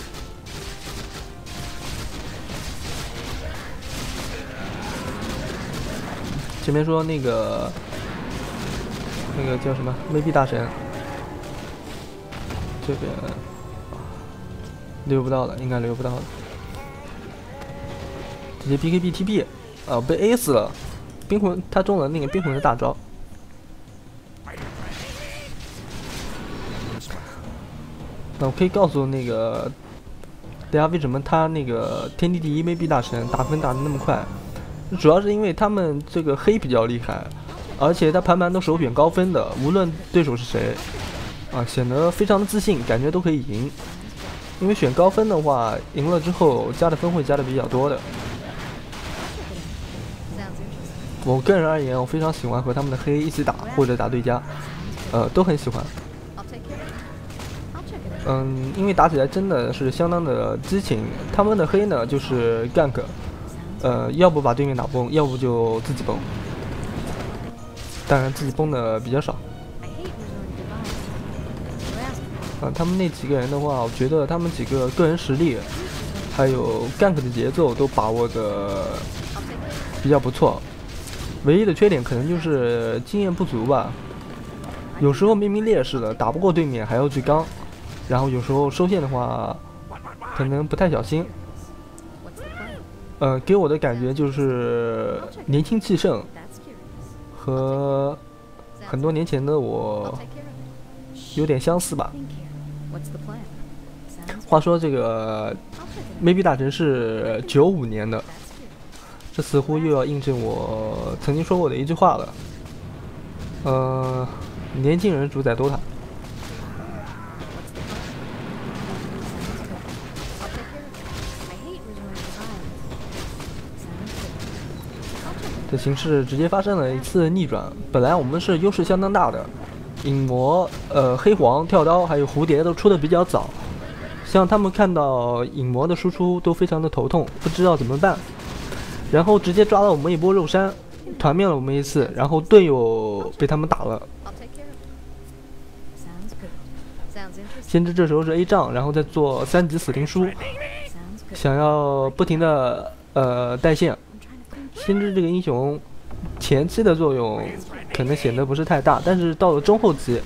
前面说那个那个叫什么威逼大神，这边溜不到了，应该溜不到了，直接 B K B T B， 啊，被 A 死了，冰魂他中了那个冰魂的大招。那我可以告诉那个大家为什么他那个天地第一威逼大神打分打得那么快。主要是因为他们这个黑比较厉害，而且他盘盘都首选高分的，无论对手是谁，啊，显得非常的自信，感觉都可以赢。因为选高分的话，赢了之后加的分会加的比较多的。我个人而言，我非常喜欢和他们的黑一起打或者打对家，呃，都很喜欢。嗯，因为打起来真的是相当的激情。他们的黑呢就是 gank。呃，要不把对面打崩，要不就自己崩。当然，自己崩的比较少。啊、呃，他们那几个人的话，我觉得他们几个个人实力，还有 gank 的节奏都把握的比较不错。唯一的缺点可能就是经验不足吧。有时候明明劣势了，打不过对面还要去刚，然后有时候收线的话，可能不太小心。呃，给我的感觉就是年轻气盛，和很多年前的我有点相似吧。话说这个威逼大神是九五年的，这似乎又要印证我曾经说过的一句话了。呃，年轻人主宰 D O T A。这形势直接发生了一次逆转，本来我们是优势相当大的，影魔、呃黑黄、跳刀还有蝴蝶都出的比较早，像他们看到影魔的输出都非常的头痛，不知道怎么办，然后直接抓了我们一波肉山，团灭了我们一次，然后队友被他们打了。先知这时候是 A 仗，然后再做三级死灵书，想要不停的呃带线。先知这个英雄前期的作用可能显得不是太大，但是到了中后期，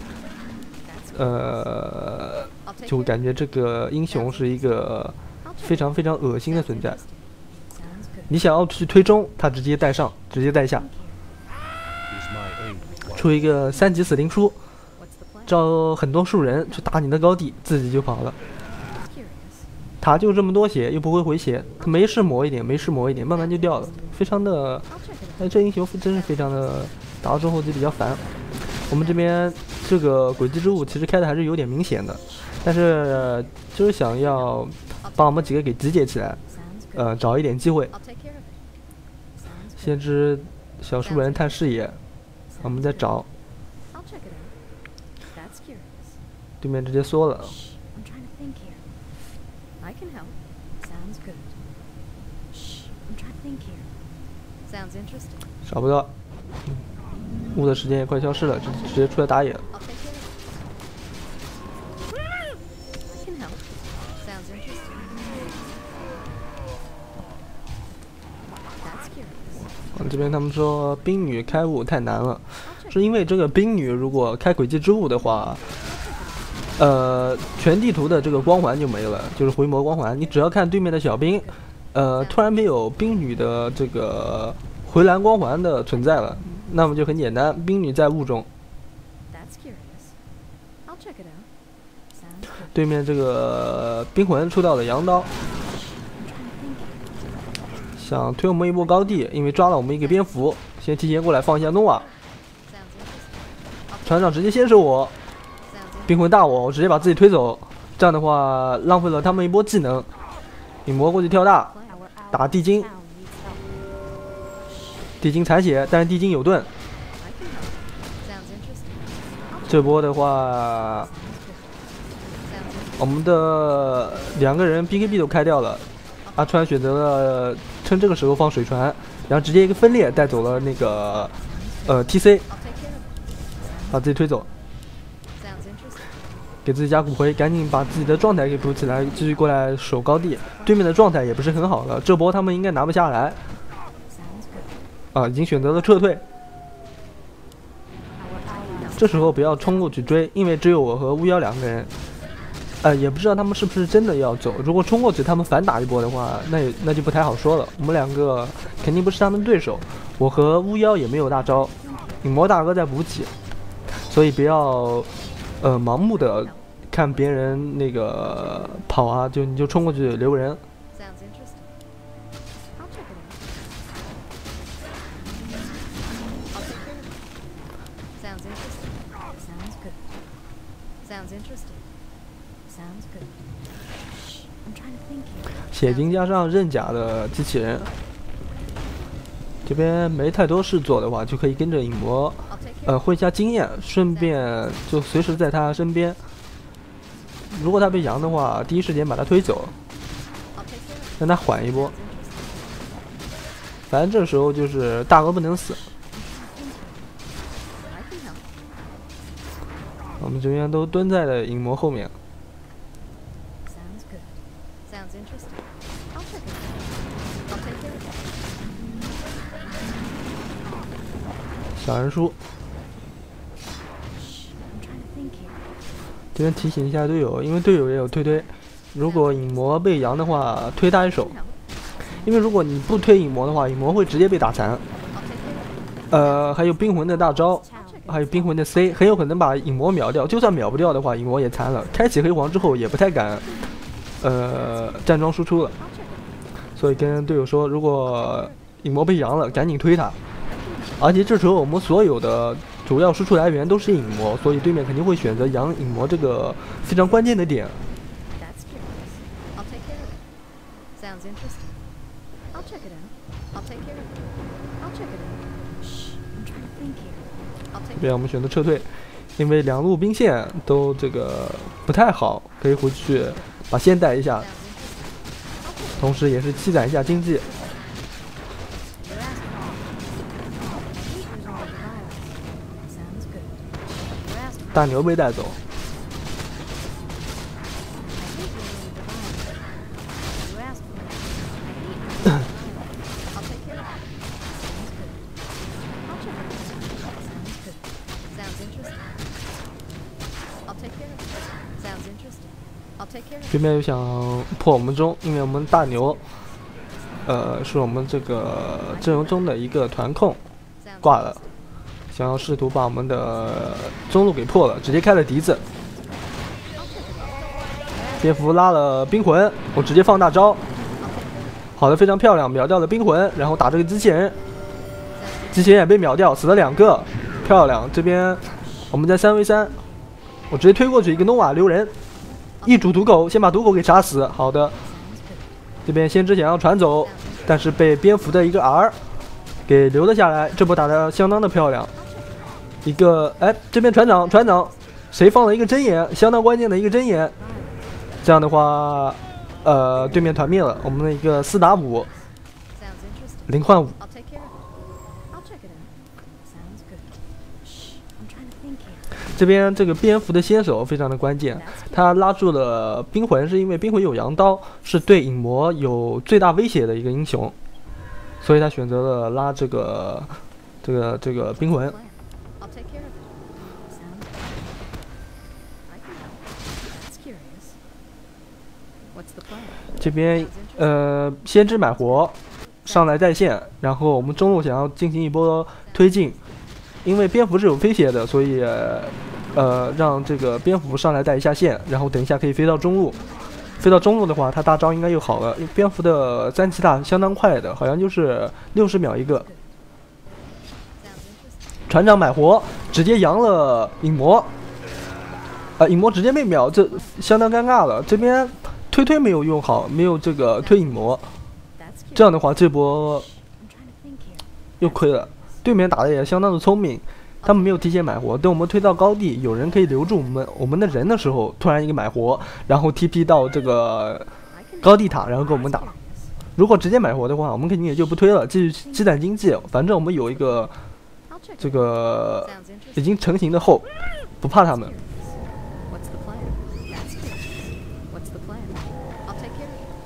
呃，就感觉这个英雄是一个非常非常恶心的存在。你想要去推中，他直接带上，直接带下，出一个三级死灵书，招很多树人去打你的高地，自己就跑了。塔就这么多血，又不会回血，他没事磨一点，没事磨一点，慢慢就掉了，非常的，哎，这英雄真是非常的，打到中后期比较烦。我们这边这个轨迹之物其实开的还是有点明显的，但是就是想要把我们几个给集结起来，呃，找一点机会。先知小树人探视野，我们在找，对面直接缩了。 I can help. Sounds good. Shh, I'm trying to think here. Sounds interesting. 找不到，雾的时间也快消失了，直直接出来打野了。 I'll take care of it. I can help. Sounds interesting. That's curious. 嗯，这边他们说冰女开雾太难了，是因为这个冰女如果开轨迹之雾的话。呃，全地图的这个光环就没了，就是回魔光环。你只要看对面的小兵，呃，突然没有冰女的这个回蓝光环的存在了，那么就很简单，冰女在雾中。对面这个冰魂出到了阳刀，想推我们一波高地，因为抓了我们一个蝙蝠，先提前过来放一下诺瓦。船长直接先手我。冰魂大我，我直接把自己推走，这样的话浪费了他们一波技能。影魔过去跳大，打地精，地精残血，但是地精有盾。 这波的话，我们的两个人 B K B 都开掉了，阿川选择了趁这个时候放水船，然后直接一个分裂带走了那个呃 T C， 把自己推走，给自己加骨灰，赶紧把自己的状态给补起来，继续过来守高地。对面的状态也不是很好了，这波他们应该拿不下来，啊，已经选择了撤退。这时候不要冲过去追，因为只有我和巫妖两个人。呃，也不知道他们是不是真的要走。如果冲过去，他们反打一波的话，那也那就不太好说了。我们两个肯定不是他们对手。我和巫妖也没有大招，影魔大哥在补给，所以不要呃盲目的看别人那个跑啊，就你就冲过去留人。血晶加上刃甲的机器人，这边没太多事做的话，就可以跟着影魔，呃，混一下经验，顺便就随时在他身边。如果他被扬的话，第一时间把他推走，让他缓一波。反正这时候就是大鹅不能死。我们这边都蹲在了影魔后面。小人书，这边提醒一下队友，因为队友也有推推，如果影魔被扬的话，推他一手，因为如果你不推影魔的话，影魔会直接被打残。呃，还有冰魂的大招，还有冰魂的 C， 很有可能把影魔秒掉。就算秒不掉的话，影魔也残了。开启黑皇之后，也不太敢，呃，站桩输出了。所以跟队友说，如果影魔被扬了，赶紧推他。而且这时候我们所有的主要输出来源都是影魔，所以对面肯定会选择扬影魔这个非常关键的点。这边我们选择撤退，因为两路兵线都这个不太好，可以回去把线带一下，同时也是积攒一下经济。大牛被带走，对面又想破我们中，因为我们大牛，呃，是我们这个阵容中的一个团控，挂了。想要试图把我们的中路给破了，直接开了笛子。蝙蝠拉了冰魂，我直接放大招，好的非常漂亮，秒掉了冰魂，然后打这个机器人，机器人也被秒掉，死了两个，漂亮。这边我们在三 v 三，我直接推过去一个 nova 留人，一主毒狗，先把毒狗给杀死。好的，这边先知想要传走，但是被蝙蝠的一个 R 给留了下来，这波打得相当的漂亮。一个哎，这边船长船长，谁放了一个针眼？相当关键的一个针眼。这样的话，呃，对面团灭了，我们的一个四打五，零换五。这边这个蝙蝠的先手非常的关键，他拉住了冰魂，是因为冰魂有阳刀，是对影魔有最大威胁的一个英雄，所以他选择了拉这个这个这个冰魂。这边呃，先知买活上来在线，然后我们中路想要进行一波推进，因为蝙蝠是有飞鞋的，所以呃让这个蝙蝠上来带一下线，然后等一下可以飞到中路。飞到中路的话，他大招应该又好了，因为蝙蝠的三级大相当快的，好像就是六十秒一个。船长买活直接扬了影魔，啊、呃，影魔直接被秒，这相当尴尬了。这边推推没有用好，没有这个推影魔，这样的话这波又亏了。对面打的也相当的聪明， 他们没有提前买活，等我们推到高地，有人可以留住我们我们的人的时候，突然一个买活，然后 T P 到这个高地塔，然后跟我们打。如果直接买活的话，我们肯定也就不推了，继续积攒经济。反正我们有一个这个已经成型的后，不怕他们。 What's the plan? That's curious. What's the plan? I'll take care of it.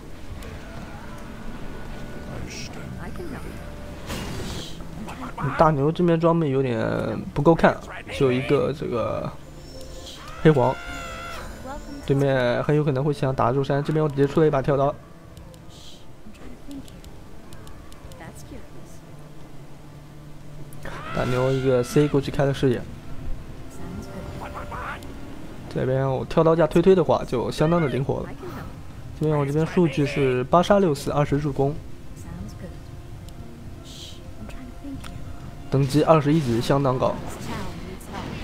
I can help. 大牛这边装备有点不够看，只有一个这个黑黄， Welcome 对面很有可能会想打肉山。这边我直接出了一把跳刀， I'm trying to think here. That's curious. 大牛一个 C 过去开了视野。 Sounds good. 这边我跳刀架推推的话，就相当的灵活了 I。can help. 这边我这边数据是八杀六死二十助攻， Sounds good. Shh. I'm trying to think here. 等级二十一级，相当高。 This town needs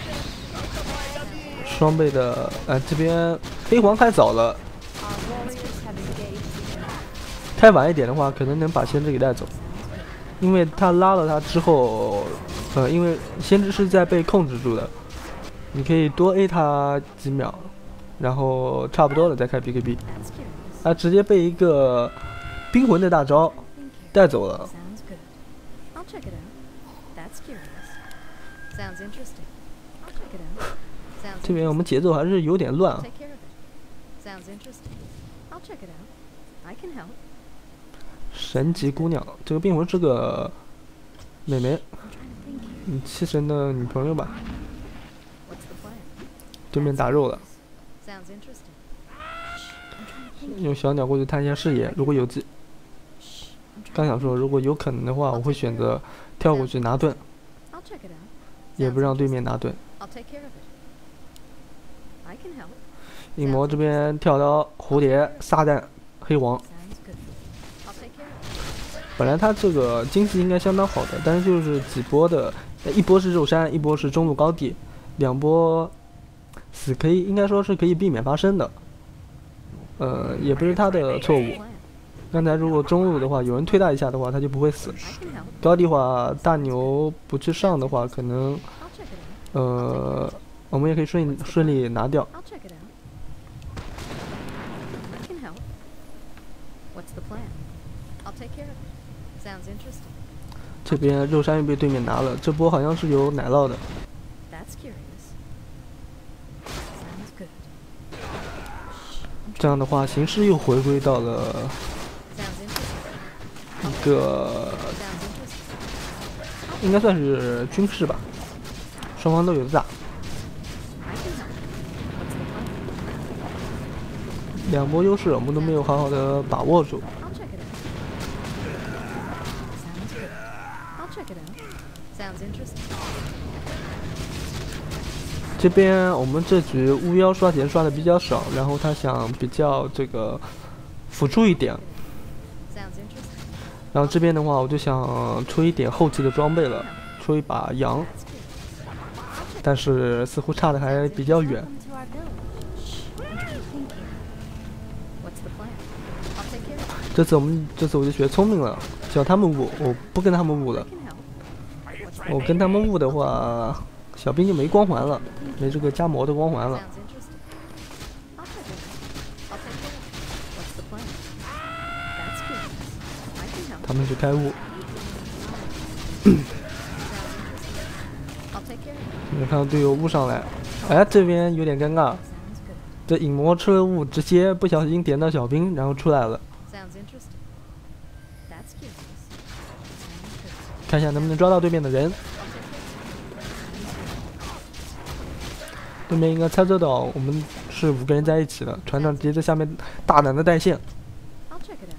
help. 双倍的，呃，这边黑黄开早了， Our warriors have engaged. 开晚一点的话，可能能把先知给带走。因为他拉了他之后，呃，因为先知是在被控制住的，你可以多 A 他几秒，然后差不多了再开 B K B。 That's curious. 他直接被一个冰魂的大招 Think here. 带走了。 Sounds good. I'll check it out. That's curious. Sounds interesting. I'll check it out. Sounds 这边我 interesting. 们节奏还是有点乱 I'll 啊。 take care of it. Sounds interesting. I'll check it out. I can help. 神级姑娘，这个冰魂是个美眉， I'm trying to think here. 嗯，七神的女朋友吧。 What's the plan? 对面打肉了， Sounds interesting. Shh. I'm trying to think. 用小鸟过去探一下视野，如果有机， Shh. I'm trying 刚想说如果有可能的话，我会选择跳过去拿盾， I'll check it out. 也不让对面拿盾。 I'll take care of it. I can help. 影魔这边跳刀、蝴蝶、撒旦、黑王， Sounds good. I'll take care of it. 本来他这个经济应该相当好的，但是就是几波的，呃一波是肉山，一波是中路高地，两波死可以应该说是可以避免发生的，呃，也不是他的错误。 Plan. 刚才如果中路的话，有人推他一下的话，他就不会死。 I can help. 高地话，大牛不去上的话，可能 I'll check it out. 呃，我们也可以顺顺利拿掉。 I'll check it out. I can help. What's the plan? I'll take care of it. Sounds interesting. 这边肉山又被对面拿了，这波好像是有奶酪的。 That's curious. Sounds good. 这样的话，形势又回归到了 Sounds interesting. 一个 Sounds interesting. 应该算是军事吧，双方都有的打。 I can help. What's the plan? 两波优势我们都没有好好的把握住。 I'll check it out. Sounds good. I'll check it out. Sounds interesting. 这边我们这局巫妖刷钱刷的比较少，然后他想比较这个辅助一点， Sounds interesting. 然后这边的话我就想出一点后期的装备了，出一把羊， That's good. 但是似乎差的还比较远。 Welcome to our village. Shh. I'm trying to think here. What's the plan? I'll take care of it. 这次我们这次我就学聪明了，叫他们悟，我不跟他们悟了 I。can help. What's the 我跟他们悟的话，小兵就没光环了，没这个加魔的光环了。 Sounds interesting. I'll check it out. I'll take care of it. What's the plan? That's curious. I can help. 他们去开悟， Sounds interesting. I'll take care of it. 你看到队友悟上来，哎，这边有点尴尬， Sounds good. 这影魔吃了悟，直接不小心点到小兵，然后出来了。 Sounds interesting. That's curious. Sounds good. 看一下能不能抓到对面的人。 I'll take care of it. 对面应该猜测到我们是五个人在一起的，船长直接在下面大胆的带线。 I'll check it out.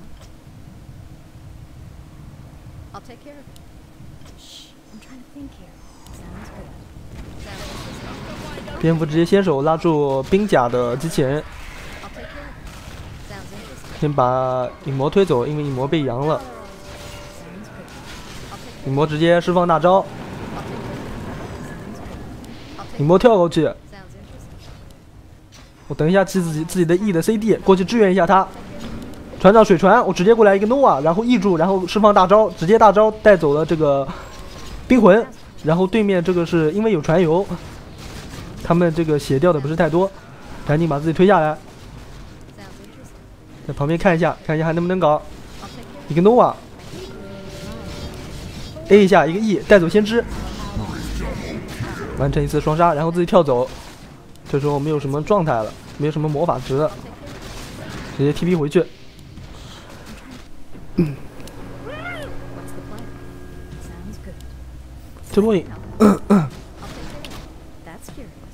I'll take care of it. Shh. I'm trying to think here. Sounds good. Sounds interesting. 蝙蝠直接先手拉住兵甲的机器人， I'll take care of it. Sounds interesting. 先把影魔推走，因为影魔被扬了。 Sounds good. I'll take care 影魔直接释放大招， I'll take care of it. Sounds good. I'll take 影魔跳过去， Sounds interesting. 我等一下骑自己自己的 E 的 C D 过去支援一下他。船长水船，我直接过来一个 Nova， 然后 E 住，然后释放大招，直接大招带走了这个冰魂。 然后对面这个是因为有船油，他们这个血掉的不是太多，赶紧把自己推下来， Sounds interesting. 在旁边看一下，看一下还能不能搞 I'll take care of 一个 nova。 A 一下一个 E 带走先知，完成一次双杀，然后自己跳走。这时候没有什么状态了，没有什么魔法值了，直接 T P 回去。 What's the plan? Sounds good. 这波影 I'll take care of it. That's curious.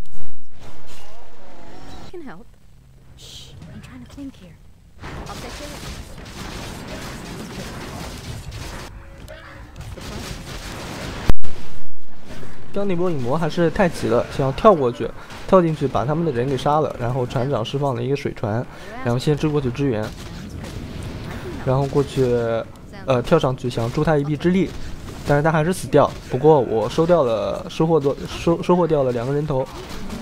I can help. Shh, I'm trying to think here. I'll take care of it. Sounds good. What's the plan? 刚那波影魔还是太急了，想要跳过去，跳进去把他们的人给杀了，然后船长释放了一个水船，然后先知过去支援，然后过去呃跳上去想助他一臂之力，但是他还是死掉。不过我收掉了收获多收收获掉了两个人头，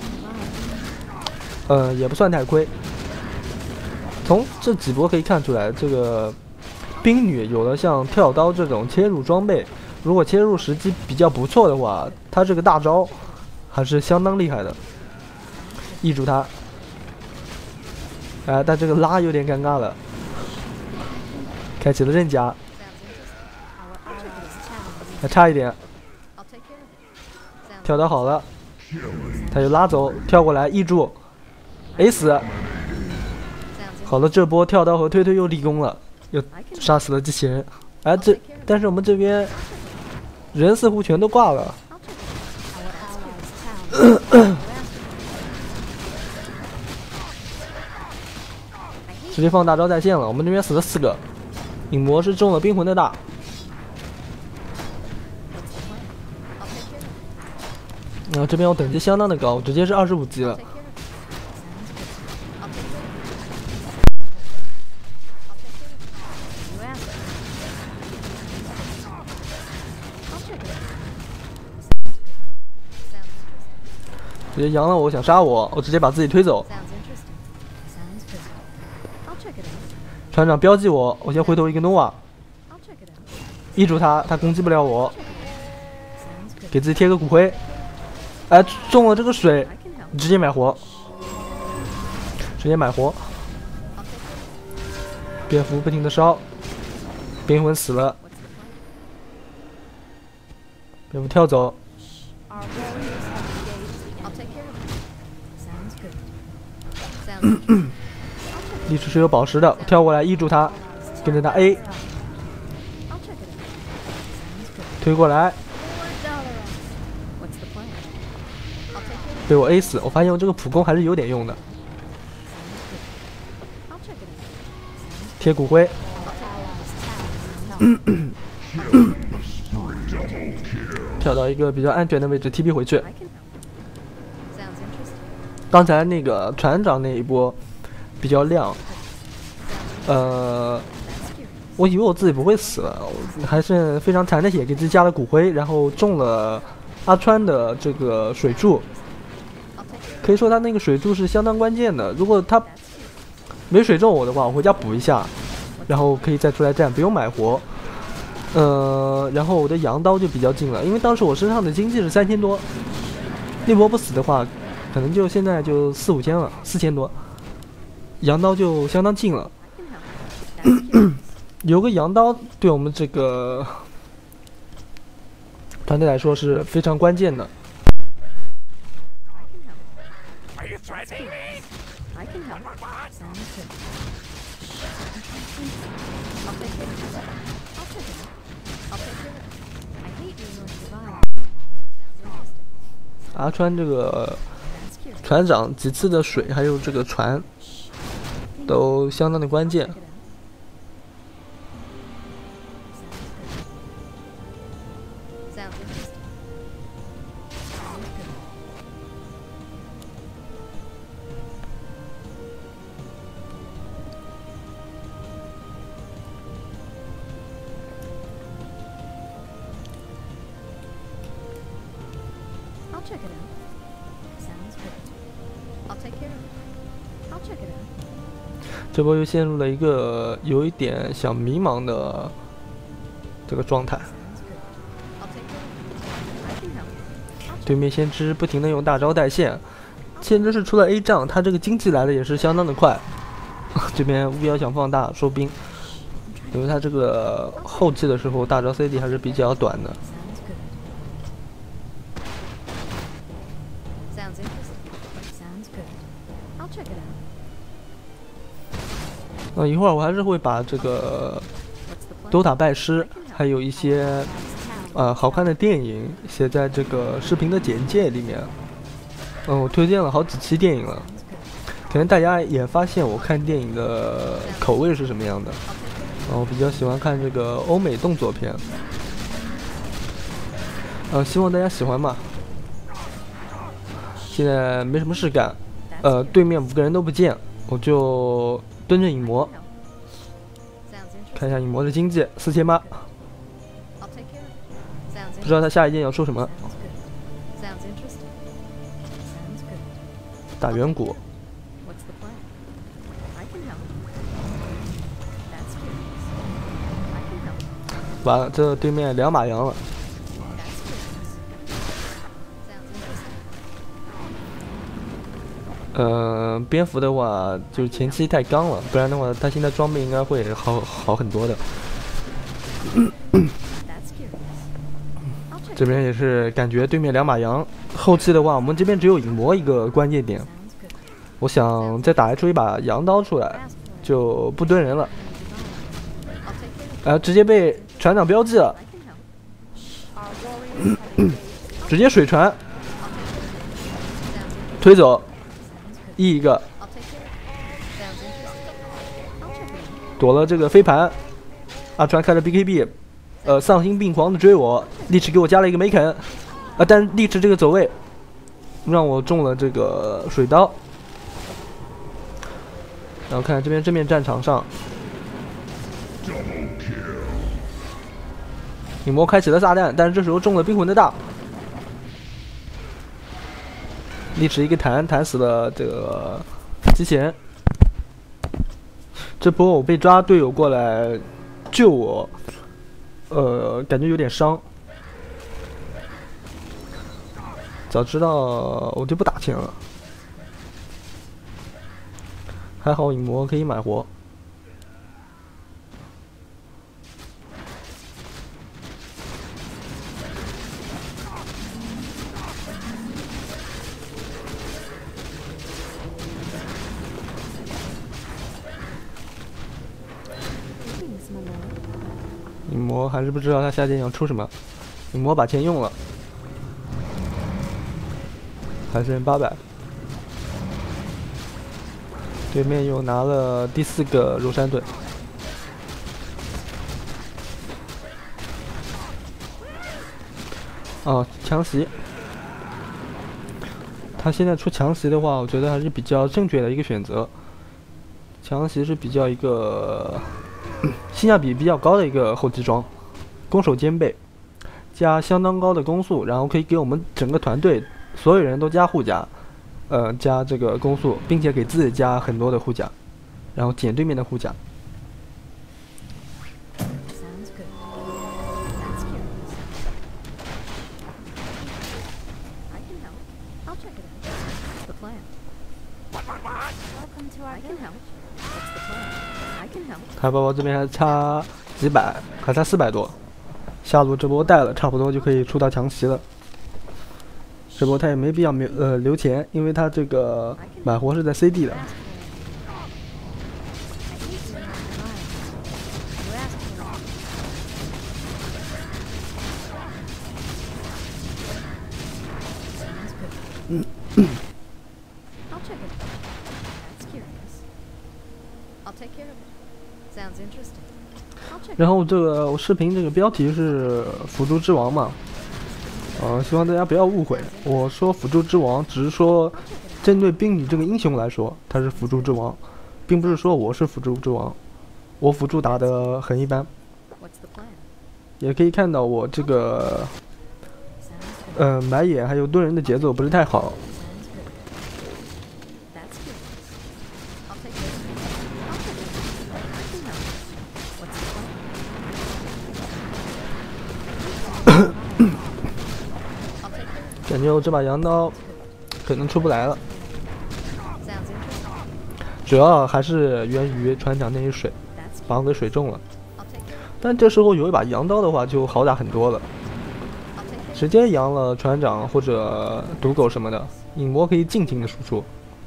呃也不算太亏。从这几波可以看出来，这个冰女有了像跳刀这种切入装备。 如果切入时机比较不错的话，他这个大招还是相当厉害的。抑住他，哎，但这个拉有点尴尬了。开启了刃甲， Sounds interesting. Our allies challenge 还差一点， I'll take care of it. Sounds 跳刀好了，他就拉走，跳过来抑住 ，A 死。 sounds 好了，这波跳刀和推推又立功了，又杀死了机器人。哎，这但是我们这边人似乎全都挂了。 Our allies challenge 直接放大招在线了，我们这边死了四个，影魔是中了冰魂的大。 然后这边我等级相当的高，直接是二十五级了。 直接扬了我，想杀我，我直接把自己推走。船长标记我，我先回头一个 nova， 抑住他，他攻击不了我，给自己贴个骨灰。哎，中了这个水，直接买活，直接买活。蝙蝠不停的烧，冰魂死了，蝙蝠跳走。 历史是有宝石的，跳过来抑住他，跟着他 A， 推过来，被我 A 死。我发现我这个普攻还是有点用的。贴骨灰，跳到一个比较安全的位置 T P 回去。刚才那个船长那一波比较亮，呃，我以为我自己不会死了，还是非常残的血给自己加了骨灰，然后中了阿川的这个水柱。可以说他那个水柱是相当关键的，如果他没水中我的话，我回家补一下，然后可以再出来战，不用买活。呃，然后我的阳刀就比较近了，因为当时我身上的经济是三千多，那波不死的话。 可能就现在就四五千了，四千多，阳刀就相当近了。有个阳刀对我们这个团队来说是非常关键的。阿川这个。 船长几次的水，还有这个船，都相当的关键。这波又陷入了一个有一点小迷茫的这个状态。 对面先知不停的用大招带线，先知是出了 A 仗，他这个经济来的也是相当的快。这边巫妖想放大收兵，因为他这个后期的时候大招 C D 还是比较短的。 Sounds interesting. Sounds good. I'll check it out. 呃，一会儿我还是会把这个 What's the plan? 斗塔拜师，还有一些呃好看的电影写在这个视频的简介里面。嗯、我推荐了好几期电影了，可能大家也发现我看电影的口味是什么样的。嗯、我比较喜欢看这个欧美动作片。呃，希望大家喜欢吧。现在没什么事干，呃，对面五个人都不见，我就蹲着影魔， Sounds interesting. 看一下影魔的经济四千八， I'll take care of it. Sounds 不知道 interesting. 他下一件要出什么。 Sounds good. Sounds interesting. Sounds good. 打远古， What's the plan? I can help. That's curious. I can help. 完了，这对面两马羊了。 That's curious. Sounds interesting. 呃，蝙蝠的话就是前期太刚了，不然的话他现在装备应该会好好很多的。 That's curious. I'll check 这 it 边也是感觉对面两马羊，后期的话我们这边只有影魔一个关键点， out. Sounds good. 我想再打出一把羊刀出来， Ask for it. 就不蹲人了， I'll take care of it. 呃，直接被船长标记了， I can help. Our warriors have engaged. 直接水船 Sounds interesting. 推走， Sounds good. 一一个 I'll take care of it. Sounds interesting. I'll check it out. 躲了这个飞盘，阿川开了 B K B， 呃，丧心病狂的追我，力士给我加了一个梅肯，啊，但力士这个走位让我中了这个水刀。然后看这边正面战场上，影魔开启了炸弹，但是这时候中了冰魂的大，力士一个弹弹死了这个机器人。这波我被抓，队友过来救我，呃，感觉有点伤。早知道我就不打钱了。还好影魔可以买活。 Thanks, my lord. 影魔还是不知道他下件要出什么，影魔把钱用了，还剩八百。对面又拿了第四个柔山盾。哦，强袭。他现在出强袭的话，我觉得还是比较正确的一个选择。强袭是比较一个性价比比较高的一个后期装，攻守兼备，加相当高的攻速，然后可以给我们整个团队所有人都加护甲。呃，加这个攻速，并且给自己加很多的护甲，然后减对面的护甲。 Sounds good. That's curious. I can help. I'll check it out. What's the plan? Welcome to our I can help. What's the plan? I can help. 海宝宝这边还差几百，还差四百多。下路这波带了，差不多就可以出到强袭了。 这波他也没必要没呃留钱，因为他这个买活是在 C D 的。 I'll check it out. That's curious. I'll take care of it. Sounds interesting. I'll check it 然后这个我视频这个标题是辅助之王嘛，呃，希望大家不要误会，我说辅助之王只是说针对冰女这个英雄来说，他是辅助之王，并不是说我是辅助之王，我辅助打得很一般。 What's the plan? 也可以看到我这个 Sounds good. 呃买野还有蹲人的节奏不是太好。 Sounds good. That's curious. I'll take care of it. I'll check it out. I can help. What's the plan? I'll take care of it. 感觉我这把羊刀可能出不来了， Sounds interesting. 主要还是源于船长那些水， That's 把我给水中了。 I'll take care. 但这时候有一把羊刀的话就好打很多了， I'll take care. 直接扬了船长或者毒狗什么的，影魔可以尽情的输出，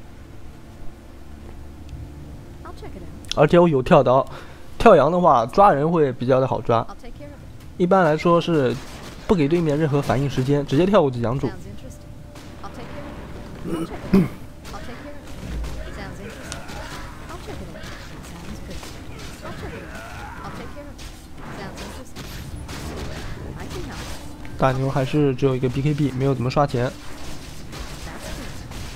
I'll check it out. 而且我有跳刀，跳羊的话抓人会比较的好抓， I'll take care of it. 一般来说是不给对面任何反应时间，直接跳过去扬住。 Sounds interesting. I'll take care of it. I'll check it out. I'll take care of it. Sounds interesting. I'll check it out. Sounds good. I'll check it out. I'll take care of it. Sounds interesting. I can help. 大牛还是只有一个 B K B， 没有怎么刷钱。 That's good.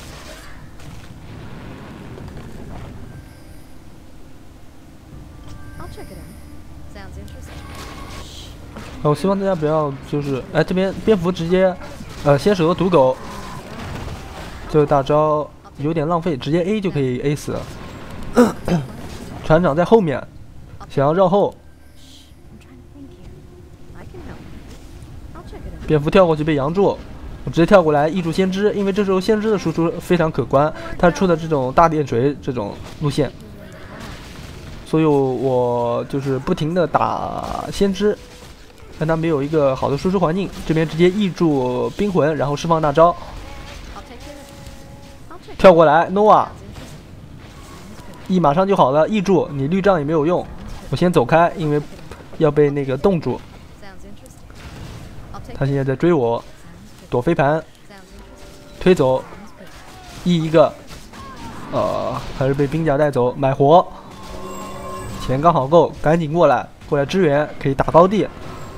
I'll check it out. Sounds interesting. 我希望大家不要就是哎这边蝙蝠直接呃先手的毒狗，这个大招有点浪费，直接 A 就可以 A 死了。船长在后面，想要绕后， I'm trying to think here. I can help. I'll check it out. 蝙蝠跳过去被扬住，我直接跳过来 E 住先知，因为这时候先知的输出非常可观，他出的这种大电锤这种路线，所以我就是不停的打先知，但他没有一个好的输出环境，这边直接 E 住冰魂，然后释放大招， I'll take care of it. I'll check it 跳过来 Nova。 out. Sounds interesting. E 马上就好了，E 住你绿杖也没有用，我先走开，因为要被那个冻住。 Sounds interesting. I'll take 他现在在追我， Sounds good. 躲飞盘， Sounds interesting. 推走 Sounds good. E 一个，呃，还是被兵甲带走，买活，钱刚好够，赶紧过来，过来支援，可以打高地。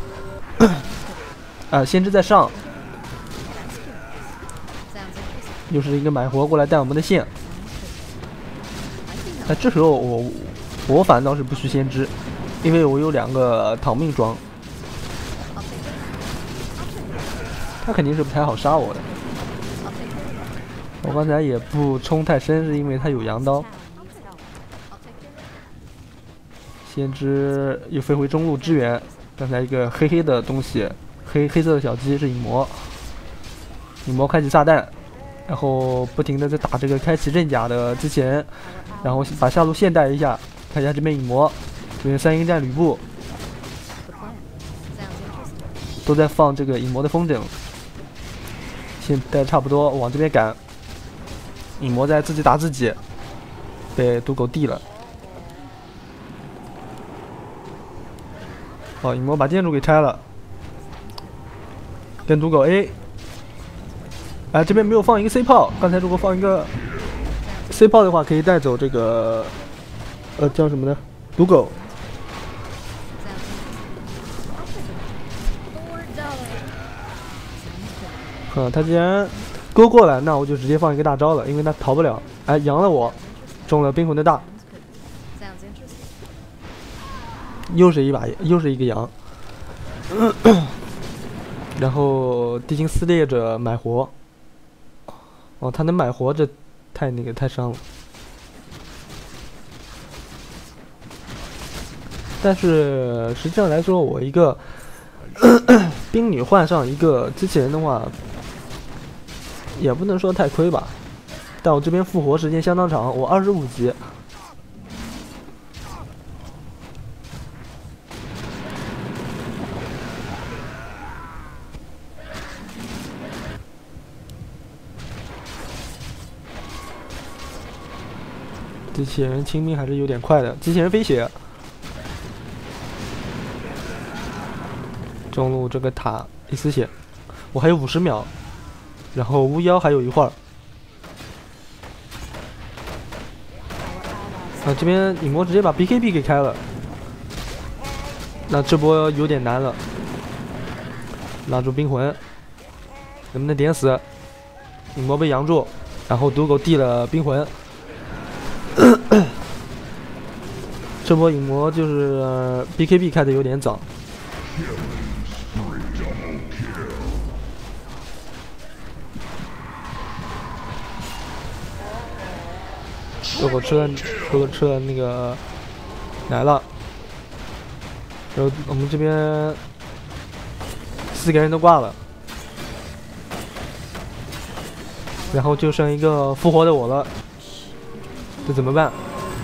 啊，先知在上， Sounds interesting. 又是一个买活过来带我们的线。 I can help. 那这时候我我反倒是不需先知，因为我有两个逃命装， I'll take care of it. I'll check it out. 他肯定是不太好杀我的。 I'll take care of it. 我刚才也不冲太深，是因为他有羊刀。 I'll take care of it. 先知又飞回中路支援，刚才一个黑黑的东西，黑黑色的小鸡是影魔，影魔开启炸弹，然后不停的在打这个开启刃甲的机器人，然后把下路线带一下，看一下这边影魔，这边三英战吕布 The plan. Sounds interesting. 都在放这个影魔的风筝，线带差不多往这边赶，影魔在自己打自己，被毒狗地了。好，影魔把建筑给拆了，跟毒狗 A。哎，这边没有放一个 C 炮，刚才如果放一个 C 炮的话，可以带走这个，呃，叫什么呢？毒狗。 嗯，他既然勾过来，那我就直接放一个大招了，因为他逃不了。哎，扬了我，中了冰魂的大， Sounds interesting. 又是一把，又是一个羊。然后地心撕裂者买活，哦，他能买活，这太那个太伤了。但是实际上来说，我一个冰女换上一个机器人的话，也不能说太亏吧。但我这边复活时间相当长，我二十五级。机器人清兵还是有点快的，机器人飞血。中路这个塔一丝血，我还有五十秒，然后巫妖还有一会儿。啊，这边影魔直接把 B K B 给开了，那这波有点难了。拉住冰魂，能不能点死？影魔被扬住，然后毒狗递了冰魂。这波影魔就是、呃、B K B 开的有点早。如果吃了，如果吃了那个来了，然后我们这边四个人都挂了。 然后就剩一个复活的我了，这怎么办？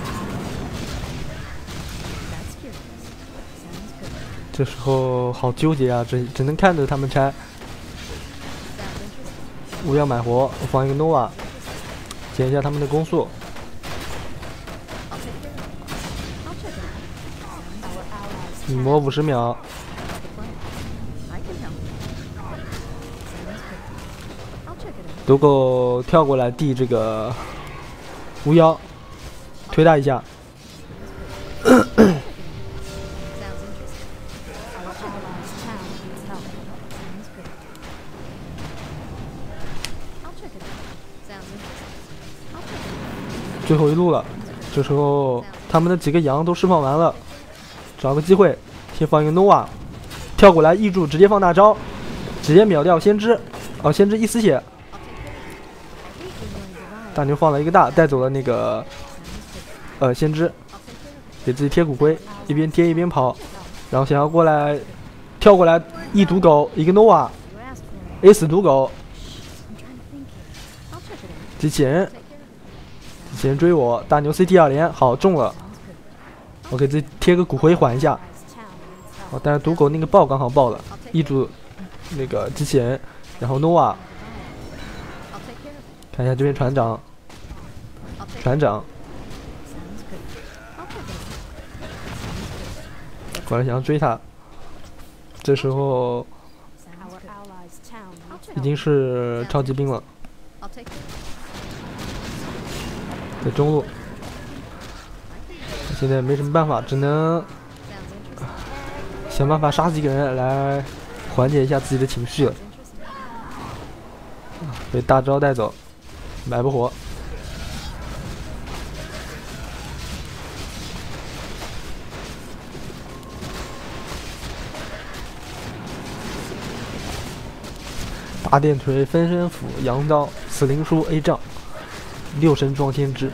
That's curious. Sounds good. 这时候好纠结啊，只只能看着他们拆。 Sounds interesting. 无药买活，我放一个 nova， 减一下他们的攻速。 I'll take care of it. I'll check it out. Sounds our allies. 你磨五十秒， That's the plan. I can help. Sounds good. I'll check it out. 赌狗跳过来递这个巫妖，推他一下。 Sounds interesting. Our allies' town needs help. Sounds good. I'll check it out. Sounds interesting. I'll check it out. 最后一路了，这时候他们的几个羊都释放完了，找个机会先放一个 nova， 跳过来 E 住，直接放大招，直接秒掉先知。哦，先知一丝血， I'll take care of it. I hate resorting to violence. 大牛放了一个大，带走了那个 Sounds good. 呃先知， I'll take care of it. 给自己贴骨灰，一边贴一边跑，然后想要过来跳过来一毒狗，一个 nova You asked for it. A 死毒狗， I'm trying to think here. I'll check it out. 机器人 Take care of it. 机器人追我，大牛 C T 二连，好中了， Sounds good. 我给自己贴个骨灰缓一下。 Allies' town needs help. 哦，但是毒狗那个爆刚好爆了， I'll take 一 care of 组那个机器人，然后 nova I'll take care of it. 看一下这边船长， I'll take care 船长 of it. Sounds good. I'll check it out. 过来想要追他，这时候 Sounds Our good. allies' town I'll needs check 已经是超级兵了， I'll take care of it. 在中路，现在没什么办法，只能 Sounds interesting. 想办法杀几个人来缓解一下自己的情绪了。 Interesting. 被大招带走，买不活。大电锤、分身斧、羊刀、死灵书、A 杖、六神装先知。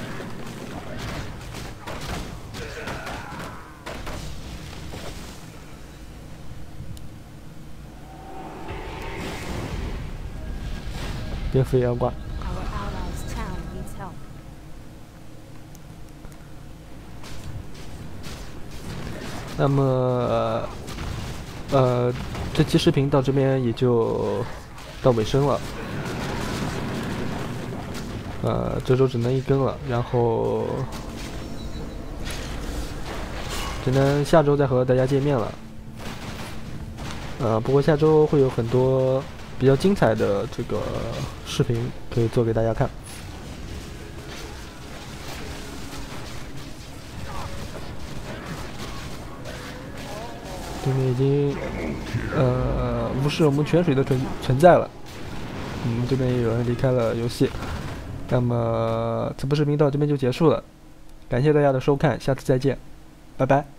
别飞阳挂。 Our allies' town needs help. 那么，呃，呃这期视频到这边也就到尾声了。呃，这周只能一更了，然后只能下周再和大家见面了。呃，不过下周会有很多比较精彩的这个视频可以做给大家看。对面已经呃无视我们泉水的存存在了，我们这边也有人离开了游戏。那么这部视频到这边就结束了，感谢大家的收看，下次再见，拜拜。